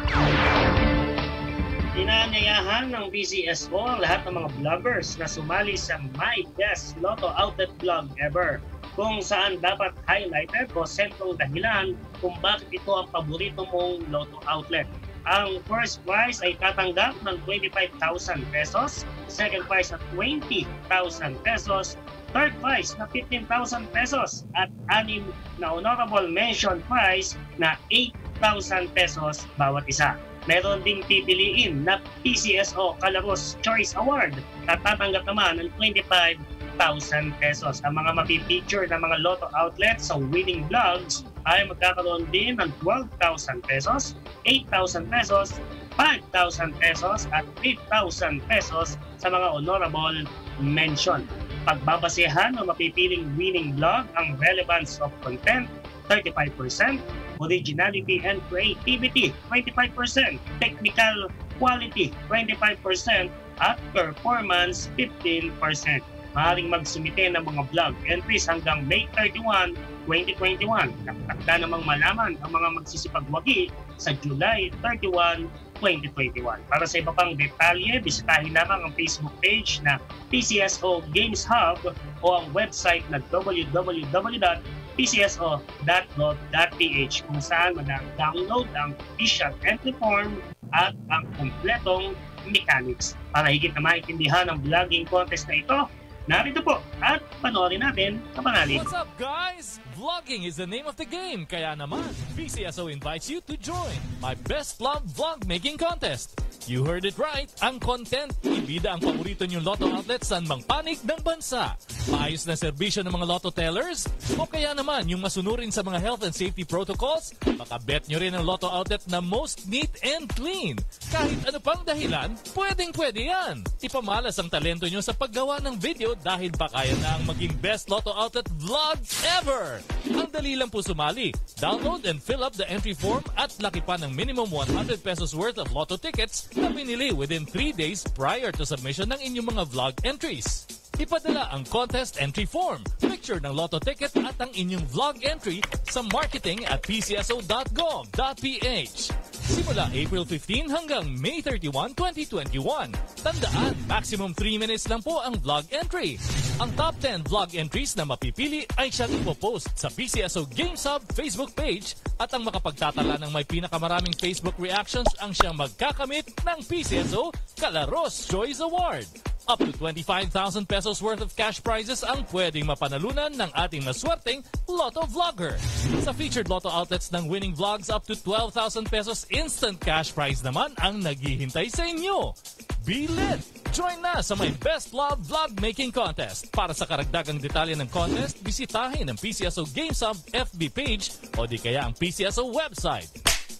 Speaker 9: Inaanyayahan ng P C S O ang lahat ng mga vloggers na sumali sa My Best Lotto Outlet Vlog Ever, kung saan dapat highlighted o sentrong dahilan kung bakit ito ang paborito mong lotto outlet. Ang first prize ay tatanggap ng twenty-five thousand pesos, second prize na twenty thousand pesos, third prize na fifteen thousand pesos, at anim na honorable mention prize na eight thousand pesos bawat isa. Meron ding pipiliin na P C S O Calaros Choice Award at tatanggap naman ng twenty-five thousand pesos. Ang mga mapipicture na mga lotto outlets sa winning vlogs ay magkakaroon din ng twelve thousand pesos, eight thousand pesos, five thousand pesos at eight thousand pesos sa mga honorable mention. Pagbabasehan ng mapipiling winning vlog ang relevance of content, thirty-five percent, originality and creativity, twenty-five percent, technical quality, twenty-five percent, at performance, fifteen percent. Maaaring magsumite ng mga vlog entries hanggang May thirty-first, twenty twenty-one. Naktakda namang malaman ang mga magsisipagwagi sa July thirty-first, twenty twenty-one. Para sa iba pang detalye, bisitahin lamang ang Facebook page na P C S O Games Hub o ang website na w w w dot p c s o dot gov dot p h kung saan mag-download ang official entry form at ang kumpletong mechanics. Para higit na maintindihan ang vlogging contest na ito, narito po at panoorin natin kapangalan.
Speaker 10: What's up, guys? Vlogging is the name of the game, kaya naman P C S O invites you to join my Best Vlog Vlog Making Contest. You heard it right. Ang content, ibida ang paborito niyong lotto outlet saan mang panig ng bansa. Maayos na serbisyo ng mga lotto tellers, o kaya naman yung masunurin sa mga health and safety protocols, makabet nyo rin ang lotto outlet na most neat and clean. Kahit ano pang dahilan, pwedeng pwede yan. Ipamalas ang talento nyo sa paggawa ng video dahil baka yan na ang maging best lotto outlet vlog ever. Ang dali lang po sumali. Download and fill up the entry form at laki pa ng minimum one hundred pesos worth of lotto tickets na pinili within three days prior to submission ng inyong mga vlog entries. Ipadala ang contest entry form, picture ng lotto ticket at ang inyong vlog entry sa marketing at p c s o dot gov dot p h. Simula April fifteenth hanggang May thirty-first, twenty twenty-one. Tandaan, maximum three minutes lang po ang vlog entry. Ang top ten vlog entries na mapipili ay siyang ipopost sa P C S O Games Hub Facebook page at ang makapagtatala ng may pinakamaraming Facebook reactions ang siyang magkakamit ng P C S O Calaros Choice Award. Up to twenty-five thousand pesos worth of cash prizes ang pwedeng mapanalunan ng ating naswerteng Lotto Vlogger. Sa featured Lotto outlets ng winning vlogs, up to twelve thousand pesos instant cash prize naman ang naghihintay sa inyo. Be lit! Join na sa My Best Love Vlog Making Contest. Para sa karagdagang detalye ng contest, bisitahin ang P C S O Games Hub F B page o di kaya ang P C S O website.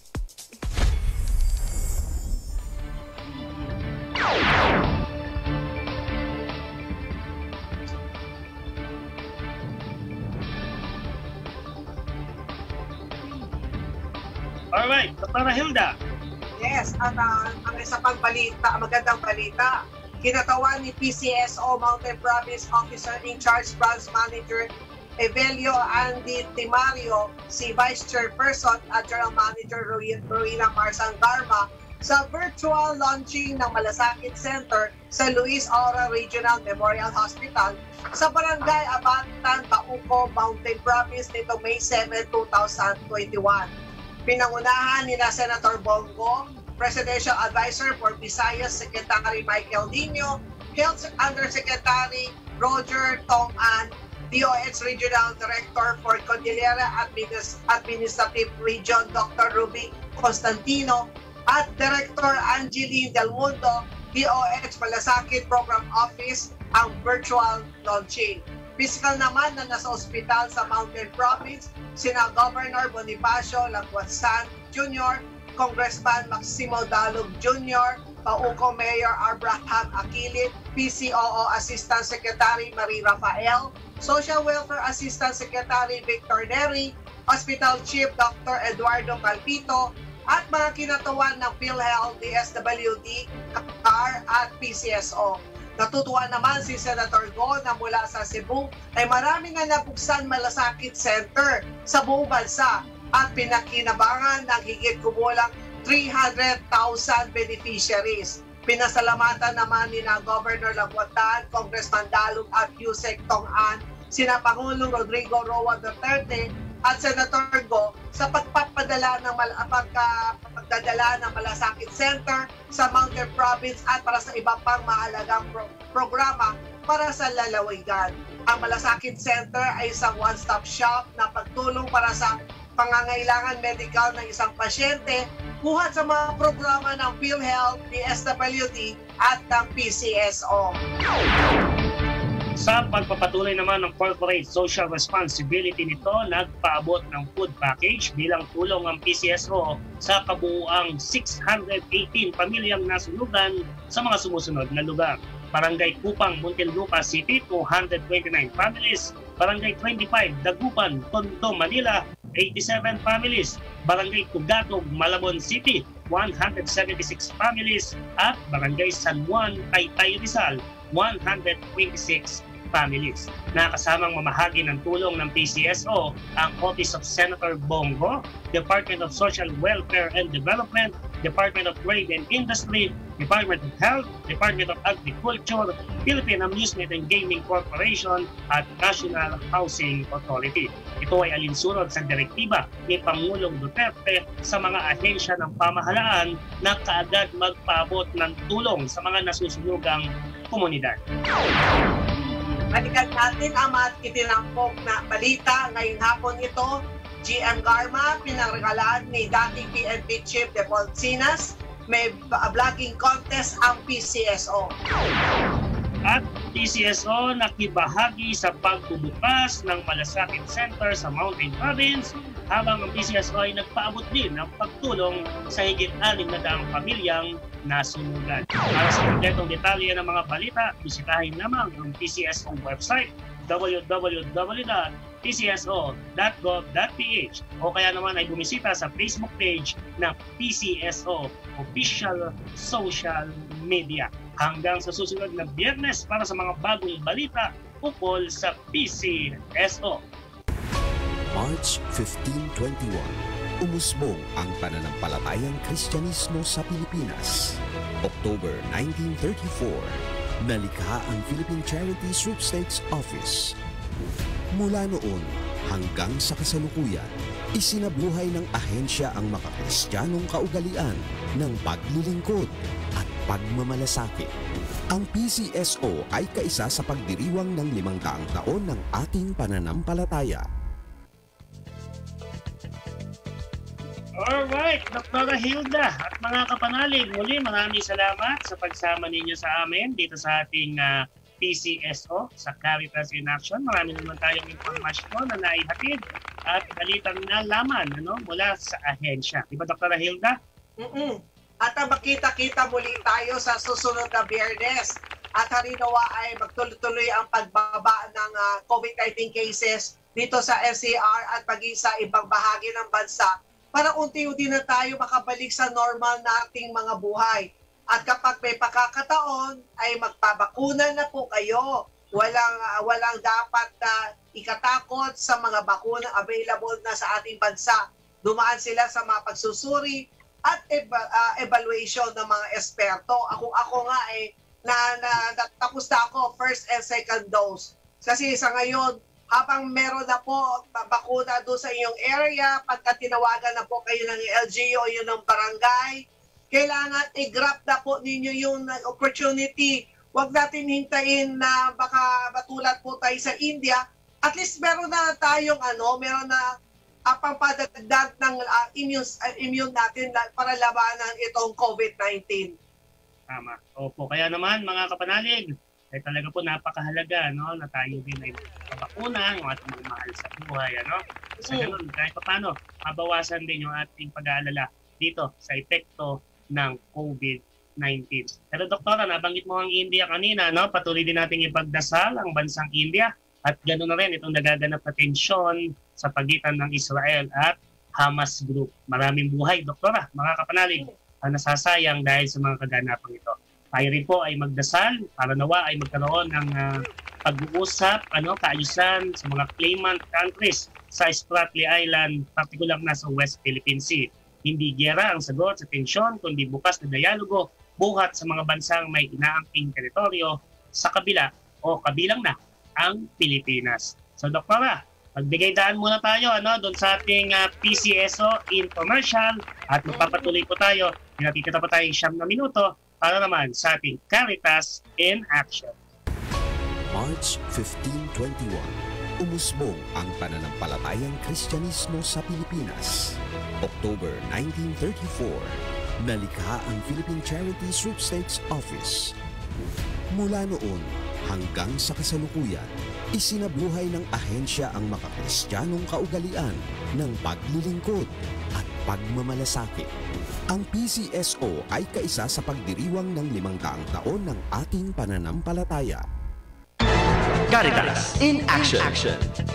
Speaker 9: Alright, Doktora Hilda.
Speaker 3: Yes, at uh, ang isa pang balita, magandang balita, kinatawan ni P C S O Mountain Province Officer in Charge Branch Manager Evelio Andy Timario, si Vice Chairperson at General Manager Rowena Marsang Garma sa virtual launching ng Malasakit Center sa Luis Aura Regional Memorial Hospital sa Barangay Abantan, Bauco, Mountain Province nitong May seventh, twenty twenty-one. Pinangunahan ni na Senator Bongo, Presidential Advisor for Visayas Secretary Michael Nino, Health Undersecretary Roger Tong-An, D O H Regional Director for Cordillera Administ- Administrative Region Doctor Ruby Constantino, at Director Angeline Del Mundo, D O H Malasakit Program Office, ang virtual launching. Physical naman na nasa ospital sa Mountain Province, sina Governor Bonifacio Laguasan Junior, Congressman Maximo Dalog Junior, Pauco Mayor Abraham Aquilin, P C O O Assistant Secretary Marie Rafael, Social Welfare Assistant Secretary Victor Neri, Hospital Chief Doctor Eduardo Calpito, at mga kinatawan ng PhilHealth, D S W D, C A R at P C S O. Natutuwa naman si Senator Go na mula sa Cebu ay marami nga nabuksan malasakit center sa buong bansa at pinakinabangan ng higit kumulang three hundred thousand beneficiaries. Pinasalamatan naman ni na Governor Labuatan, Congressman Dalog at Yusek Tong-an, sina Pangulong Rodrigo Roa Duterte at Senator Go sa pagpapadala ng mal- pagka, pagdadala ng malasakit center sa Mountain Province at para sa iba pang mahalagang pro- programa para sa lalawigan. Ang malasakit center ay isang one-stop shop na pagtulong para sa pangangailangan medical ng isang pasyente buhat sa mga programa ng PhilHealth, D S W D at ng P C S O.
Speaker 9: Sa pagpapatuloy naman ng corporate social responsibility nito, nagpaabot ng food package bilang tulong ang P C S O sa kabuuang six hundred eighteen pamilyang nasunugan sa mga sumusunod na lugar. Barangay Kupang, Muntinlupa City, two hundred twenty-nine families. Barangay twenty-five, Dagupan, Tondo, Manila, eighty-seven families. Barangay Tugatog, Malabon City, one hundred seventy-six families. At Barangay San Juan, Taytay, Rizal, one hundred twenty-six families. Nakasamang mamahagi ng tulong ng P C S O ang Office of Senator Bongo, Department of Social Welfare and Development, Department of Trade and Industry, Department of Health, Department of Agriculture, Philippine Amusement and Gaming Corporation at National Housing Authority. Ito ay alinsunod sa direktiba ni Pangulong Duterte sa mga ahensya ng pamahalaan na kaagad magpaabot ng tulong sa mga nasusunugang komunidad.
Speaker 3: Balikan natin ang mga itinampok na balita ngayong hapon ito. G M Garma, pinangregalaan ni dating P N P Chief De Polcinas. May vlogging contest ang P C S O.
Speaker 9: At P C S O nakibahagi sa pagbubukas ng Malasakit Center sa Mountain Province, habang ang P C S O ay nagpaabot din ng pagtulong sa higit anim na daang pamilyang nasunugan. Para sa kompletong detalye ng mga balita, bisitahin naman ang P C S O website w w w dot p c s o dot gov dot p h o kaya naman ay bumisita sa Facebook page ng P C S O Official Social Media. Hanggang sa susunod na Biyernes para sa mga bagong balita ukol sa P C S O.
Speaker 21: March fifteen twenty-one, umusbong ang pananampalatayang Kristyanismo sa Pilipinas. October nineteen thirty-four, nalikha ang Philippine Charity Sweepstakes Office. Mula noon hanggang sa kasalukuyan, isinabuhay ng ahensya ang makakristyanong kaugalian ng paglilingkod at pagmamalasakit. Ang P C S O ay kaisa sa pagdiriwang ng limang daang taon ng ating pananampalataya.
Speaker 9: Alright, Doktora Hilda at mga kapanalig, muli maraming salamat sa pagsama ninyo sa amin dito sa ating uh, P C S O sa Caritas in Action. Marami naman tayong informasyon na naihatid at balitang nalaman ano, mula sa ahensya. Diba, Doktora Hilda?
Speaker 3: Mm-mm. At ang makita-kita muli tayo sa susunod na Biyernes. At harinawa ay magtuloy-tuloy ang pagbaba ng uh, COVID nineteen cases dito sa N C R at maging sa ibang bahagi ng bansa para unti-unti na tayo makabalik sa normal na ating mga buhay. At kapag may pakakataon, ay magpabakuna na po kayo. Walang, uh, walang dapat na uh, ikatakot sa mga bakuna available na sa ating bansa. Dumaan sila sa mga pagsusuri at eba- uh, evaluation ng mga eksperto. Ako, ako nga eh, na, na, natapos na ako first and second dose. Kasi sa ngayon, habang meron na po bakuna doon sa inyong area, pagka tinawagan na po kayo ng L G U o yun ng barangay, kailangan i-grab na po ninyo yung opportunity. Huwag natin hintayin na baka batulad po tayo sa India. At least meron na tayong ano, meron na uh, pampadagdag ng uh, immune, uh, immune natin na, para labanan itong COVID nineteen.
Speaker 9: Tama. Opo. Kaya naman mga kapanalig, ay talaga po napakahalaga no, na tayo din ay mabakuna ng ating mga mahal sa buhay. Ano? Sa ganun, kahit pa paano, mabawasan din yung ating pag-aalala dito sa epekto ng COVID nineteen. Pero doktora, nabanggit mo ang India kanina, no? Patuloy din nating ipagdasal ang bansang India at gano'n na rin itong nagaganap na tensyon sa pagitan ng Israel at Hamas group. Maraming buhay, doktora, mga kapanalig, ang nasasayang dahil sa mga kaganapang ito. Tayo rin po ay magdasal para nawa ay magkaroon ng uh, pag-uusap, ano, kaayusan sa mga claimant countries sa Spratly Island, partikular na sa West Philippine Sea. Hindi giyera ang sagot sa tensyon, kundi bukas na dialogo buhat sa mga bansang may inaangking teritoryo sa kabila o kabilang na ang Pilipinas. So, doktora, magbigay daan muna tayo ano, doon sa ating uh, P C S O infomercial at magpapatuloy po tayo. Pinatitira pa tayong siyam na minuto para naman sa ating Caritas in Action.
Speaker 21: March fifteen twenty-one, umusbong ang pananampalatayang Kristyanismo sa Pilipinas. October nineteen thirty-four, nalikha ang Philippine Charity Sweepstakes Office. Mula noon hanggang sa kasalukuyan, isinabuhay ng ahensya ang makakristyanong kaugalian ng paglilingkod at pagmamalasakit. Ang P C S O ay kaisa sa pagdiriwang ng limang daang taon ng ating pananampalataya.
Speaker 1: Caritas in Action.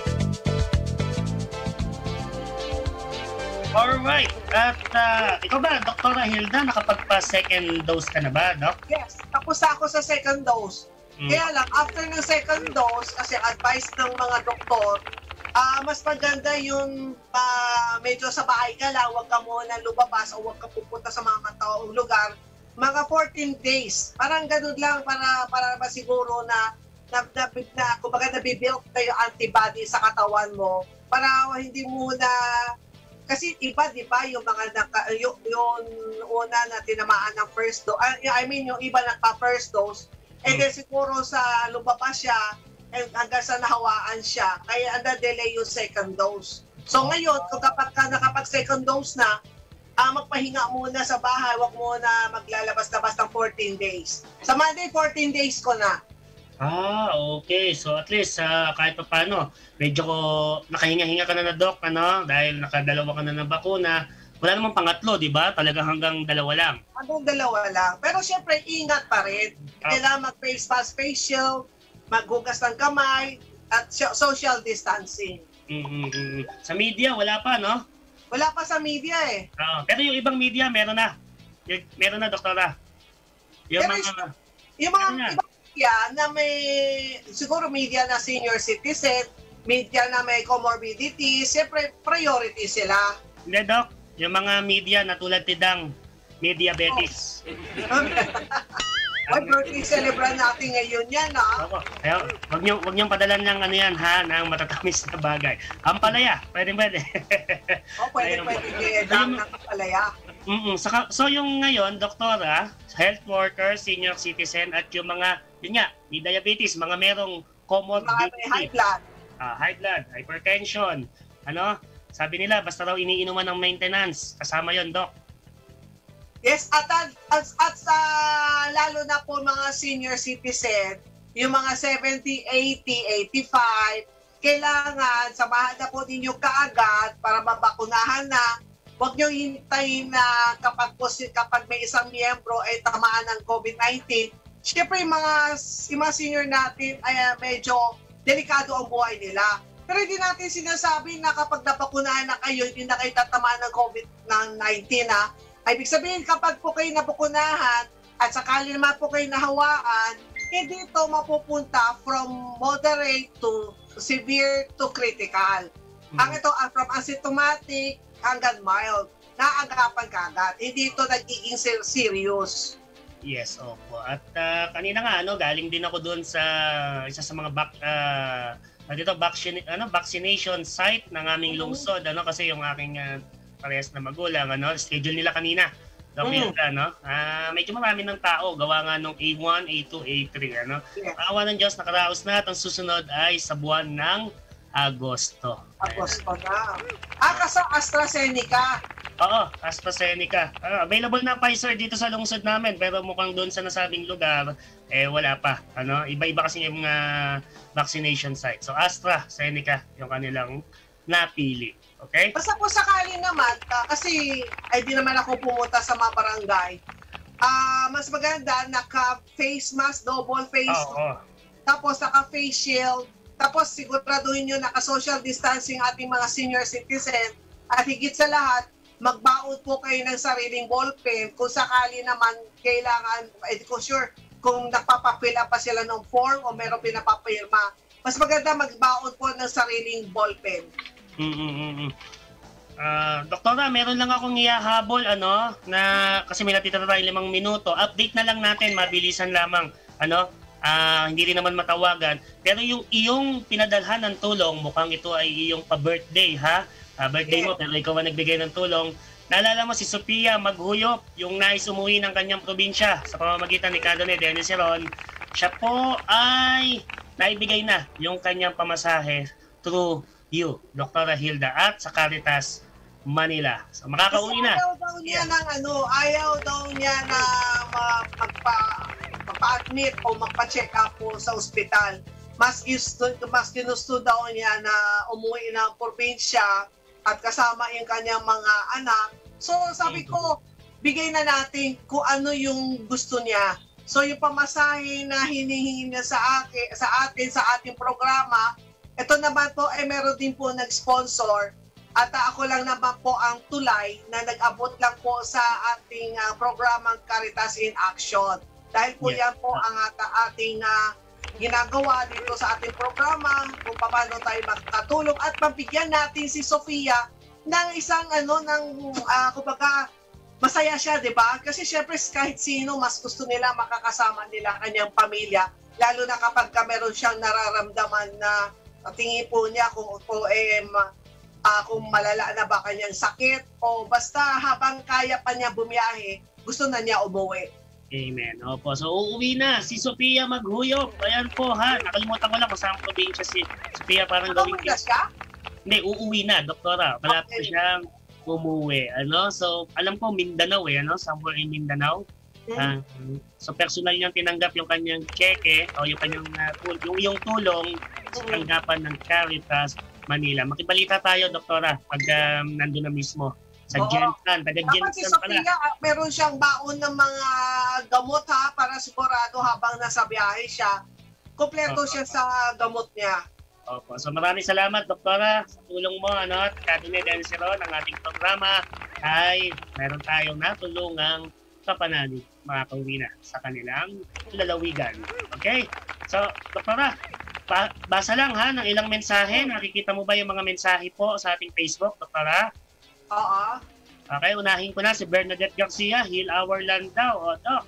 Speaker 9: Alright, at uh, ikaw ba, Doktora Hilda, nakapagpa-second dose ka na ba, Doc?
Speaker 3: Yes, tapos ako sa second dose. Mm. Kaya lang, after ng second dose, kasi advice ng mga doktor, uh, mas maganda yung uh, medyo sa bahay ka lang, huwag ka muna lumabas o huwag ka pupunta sa mga mataong lugar. Mga fourteen days, parang ganun lang para para masiguro na na, na, na kumbaga nabibuild na yung antibody sa katawan mo para hindi muna. Kasi iba, di ba, yung mga naka, yung, yung una na tinamaan ng first dose, I mean, yung iba nagpa-first dose, hmm. and then siguro sa lumabas siya, and hanggang sa nahawaan siya, kaya na-delay yung second dose. So ngayon, kung kapag ka nakapag-second dose na, uh, magpahinga muna sa bahay, wag muna maglalabas-labas ng fourteen days. Sa Monday, fourteen days ko na.
Speaker 9: Ah, okay. So at least uh, kahit pa paano, medyo nakahinga-hinga ka na na, Doc, ano? Dahil nakadalawa ka na ng bakuna. Wala namang pangatlo, di ba? Talaga hanggang dalawa lang.
Speaker 3: Hanggang dalawa lang. Pero syempre, ingat pa rin. Ah. Kailangan mag-face mask, face shield, maghugas ng kamay, at social distancing.
Speaker 9: Mm-hmm. Sa media, wala pa, no?
Speaker 3: Wala pa sa media eh.
Speaker 9: Uh, pero yung ibang media, meron na. Meron na, Doktora. Yung
Speaker 3: pero
Speaker 9: mga...
Speaker 3: Yung mga ibang media na may, siguro media na senior citizen, media na may comorbidity, siyempre priority sila.
Speaker 9: Hindi, Doc. Yung mga media na tulad tidang may diabetes.
Speaker 3: Ay, birthday celebrate natin ngayon yan, ha?
Speaker 9: Opo. Kaya, wag niyo, wag niyong padalan ng ano yan, ha, ng matatamis na bagay. Ampalaya, pwede, pwede.
Speaker 3: O, oh, pwede, pwede. Dam ng ampalaya.
Speaker 9: Mm-mm. So, so, yung ngayon, doktora, health worker, senior citizen, at yung mga, yun nga, may diabetes, mga merong comorbidity.
Speaker 3: Mga may high blood.
Speaker 9: Uh, high blood, hypertension, ano, sabi nila, basta raw iniinuman ng maintenance, kasama yon, Doc.
Speaker 3: Yes, at, at, at, at uh, lalo na po mga senior citizen, yung mga seventy, eighty, eighty-five, kailangan samahan na po ninyo kaagad para mabakunahan na. Huwag nyo hintayin na kapag, po, kapag may isang miyembro ay tamaan ng COVID nineteen. Siyempre, yung mga, yung mga senior natin ay uh, medyo delikado ang buhay nila. Pero hindi natin sinasabi na kapag nabakunahan na kayo, hindi na kayo tatamaan ng COVID nineteen. Ha? Ay, ibig sabihin, kapag po kayo nabakunahan at sakali naman po kayo nahawaan, hindi ito mapupunta from moderate to severe to critical. Hmm. Ang ito, from asymptomatic hanggang mild, naagapan kagad. Hindi ito nagiging serious.
Speaker 9: Yes, opo. At uh, kanina nga, ano, galing din ako doon sa isa sa mga back, uh, dito, vaccine, ano, vaccination site ng aming lungsod, ano, kasi yung aking uh, parehas na magulang, ano, schedule nila kanina. Doctor, mm. ano, uh, medyo marami ng tao, gawa nga nung A one, A two, A three, ano. Yeah. Awa ng Diyos, nakaraos na at ang susunod ay sa buwan ng Agosto.
Speaker 3: Agosto na. Ah, kasi AstraZeneca.
Speaker 9: Oo, AstraZeneca. Uh, available na Pfizer dito sa lungsod namin, pero mukhang doon sa nasabing lugar, eh wala pa. Ano, iba-iba kasi yung uh, vaccination site. So AstraZeneca yung kanilang napili. Okay?
Speaker 3: Basta po sakali naman, uh, kasi ay di naman ako pumunta sa mga barangay. ah mas maganda, naka-face mask, double face,
Speaker 9: Oo. Oh, oh.
Speaker 3: tapos naka-face shield, tapos siguraduhin nyo naka-social distancing ating mga senior citizen, at higit sa lahat, magbaon po kayo ng sariling ballpen kung sakali naman kailangan, eh, kung sure, kung nagpapapila pa sila ng form o meron pinapapirma. Mas maganda magbaon po ng sariling ballpen.
Speaker 9: Mm-mm-mm. Uh, Doktora, meron lang akong ihahabol, ano, na kasi may natitira tayo limang minuto. Update na lang natin, mabilisan lamang, ano, uh, hindi rin naman matawagan. Pero yung iyong pinadalhan ng tulong, mukhang ito ay iyong pa-birthday, ha? Uh, birthday mo, pero ikaw ang nagbigay ng tulong. Naalala mo si Sophia Maghuyop, yung nais umuwi ng kanyang probinsya sa pamamagitan ni Cadone Dennis Heron. Siya po ay naibigay na yung kanyang pamasahe through you, Doktora Hilda, at sa Caritas Manila. So makakauwi na.
Speaker 3: Ayaw daw niya yeah. ng ano, ayaw daw niya na magpa, magpa-admit o magpa-check up po sa ospital. Mas gusto, mas ginusto daw niya na umuwi ng probinsya at kasama yung kanyang mga anak. So sabi ko, bigay na natin kung ano yung gusto niya. So yung pamasahe na hinihingi niya sa akin, sa atin, sa ating programa, ito naman po ay eh, meron din po nag-sponsor at uh, ako lang naman po ang tulay na nag-abot lang po sa ating uh, programang Caritas in Action. Dahil po yeah. yan po ang uh, ating uh, ginagawa dito sa ating programa kung paano tayo makatulong at mabigyan natin si Sophia ng isang ano, ng uh, kumbaga masaya siya, di ba? Kasi syempre kahit sino mas gusto nila makakasama nila kanyang pamilya, lalo na kapag ka meron siyang nararamdaman na tingin po niya kung po eh, uh, kung malala na ba kanyang sakit o basta habang kaya pa niya bumiyahe, gusto na niya umuwi.
Speaker 9: Amen. Opo. So uuwi na si Sophia Maghuyop. Ayan po ha. Nakalimutan ko lang kung saan probinsya si Sophia parang gawing
Speaker 3: Ano siya?
Speaker 9: Hindi, uuwi na, Doktora. Malapit okay. siyang umuwi. Ano? So alam ko Mindanao eh, ano? Somewhere in Mindanao. Uh, so personal niyang tinanggap yung kanyang cheque o yung kanyang uh, yung iyong tulong sa tanggapan ng Caritas Manila. Makibalita tayo, Doktora, pag um, nandun na mismo sa Gensan. Taga
Speaker 3: Gensan si Sophia, pala. Meron siyang baon ng mga gamot ha para sigurado habang nasa biyahe siya. Kompleto oh, siya oh, sa gamot niya.
Speaker 9: Opo. So maraming salamat, Doktora, sa tulong mo. Ano, Cadone Dennis Heron, ang ating programa ay meron tayong natulungang kapanalig makakauwi na sa kanilang lalawigan. Okay? So, Doktora, ba- basa lang ha ng ilang mensahe. Nakikita mo ba yung mga mensahe po sa ating Facebook, Doktora?
Speaker 3: Oo.
Speaker 9: Okay, unahin ko na si Bernadette Garcia, Heal Our Land daw. O, Dok.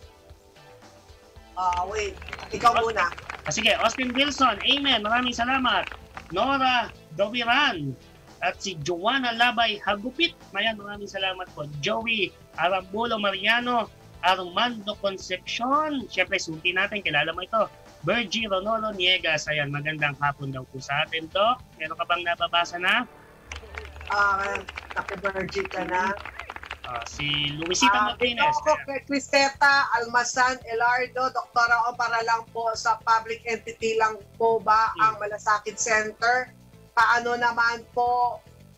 Speaker 3: Ah, uh, wait. Ikaw oh, muna.
Speaker 9: Ah, sige, Austin Wilson, amen. Maraming salamat. Nora Doviran. At si Joanna Labay Hagupit. Mayan, maraming salamat po. Joey Arambulo Mariano, Armando Concepcion. Siyempre, sunti natin. Kilala mo ito. Virgie Ronolo Niegas. Ayan, magandang hapon daw po sa atin, Dok. Meron ka bang nababasa na?
Speaker 3: Ah, uh, naki-Virgie ka na.
Speaker 9: Uh, si Luisita uh, Martinez.
Speaker 3: Ito kay Cristeta Almasan Elardo. Doktora, o para lang po sa public entity lang po ba hmm. ang Malasakit Center? Paano naman po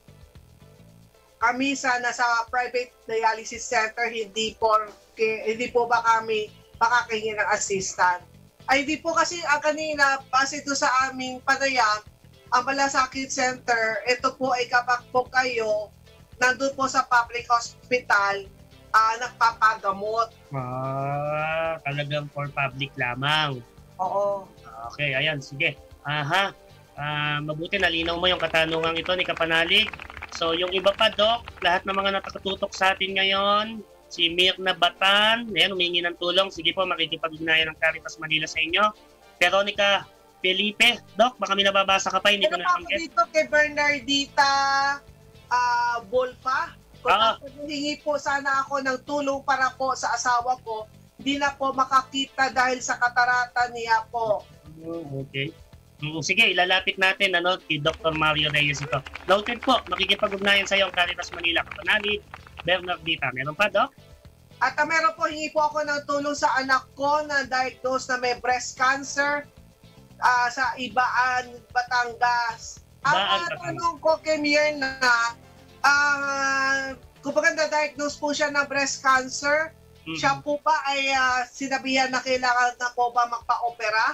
Speaker 3: kami sana sa private dialysis center, hindi po hindi po ba kami makakahingi ng assistant? Ay hindi po kasi ang kanina, base ito sa aming panayam, ang Malasakit Center, ito po ay kapag po kayo nandun po sa public hospital, uh, nagpapagamot.
Speaker 9: Ah, talagang for public lamang.
Speaker 3: Oo.
Speaker 9: Okay, ayan, sige. Aha. Uh, mabuti nalinaw mo yung katanungan ito ni Kapanalig. So yung iba pa, Dok, lahat ng mga nakatutok sa atin ngayon, si Mirna Batan, ayan, humingi ng tulong. Sige po, makikipag-ugnayan ng Caritas Manila sa inyo. Veronica Felipe, Dok, baka may nababasa ka pa, hindi ko nabanggit.
Speaker 3: Dito kay Bernardita uh, Bolpa, kung uh, hingi po sana ako ng tulong para po sa asawa ko, hindi na po makakita dahil sa katarata niya po.
Speaker 9: Okay. Sige, ilalapit natin ano, kay Doctor Mario Reyes ito. Noted po, makikipag-ugnayan sa iyo ang Caritas Manila. Kapanalig, Bernardita. Meron pa, Doc?
Speaker 3: At uh, meron po, hingi po ako ng tulong sa anak ko na diagnosed na may breast cancer uh, sa Ibaan, Batangas. Ang uh, tanong ko kay Mirna, uh, kung baga na-diagnose po siya ng breast cancer,
Speaker 9: Mhm.
Speaker 3: Siya po ba ay ah, sinabihan na kailangan na po ba magpa-opera?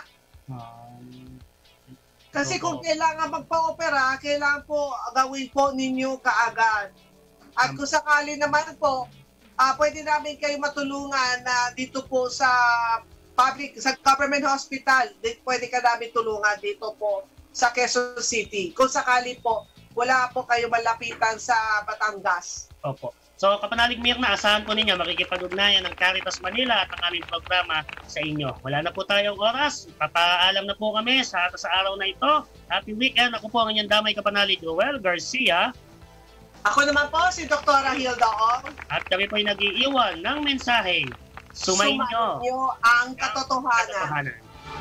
Speaker 3: Kasi kung kailangan magpa-opera, kailangan po gawin po ninyo kaagad. At kung sakali naman po, ah, pwede namin kayo matulungan na dito po sa public, sa government hospital. Di- Pwede ka namin tulungan dito po sa Quezon City. Kung sakali po, wala po kayo malapitan sa Batangas.
Speaker 9: Opo. So, Kapanalig Mirna, asahan po ninyo makikipag-ugnayan ng Caritas Manila at ang aming programa sa inyo. Wala na po tayong oras. Papaalam na po kami sa, sa araw na ito. Happy weekend. Ako po ang inyong damay Kapanalig, Joel Garcia.
Speaker 3: Ako naman po si Doktora Hilda Ong.
Speaker 9: At kami po ay nag-iiwan ng mensahe. Sumayin nyo
Speaker 3: Sumayin nyo ang katotohanan.
Speaker 9: katotohanan.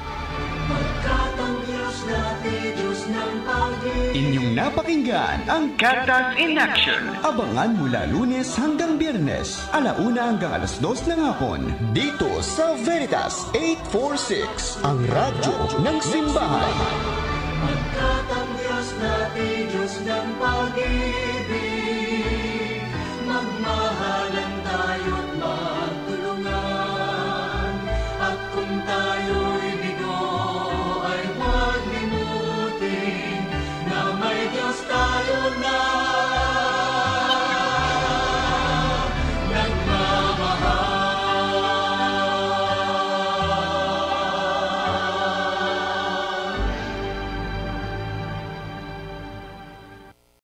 Speaker 21: Inyong napakinggan ang Caritas in Action. Abangan mula Lunes hanggang Biyernes, alauna hanggang alas dos ng hapon, dito sa Veritas eight forty-six, ang radyo ng simbahan.
Speaker 2: Magkatang Diyos natin, Diyos ng pag-ibig.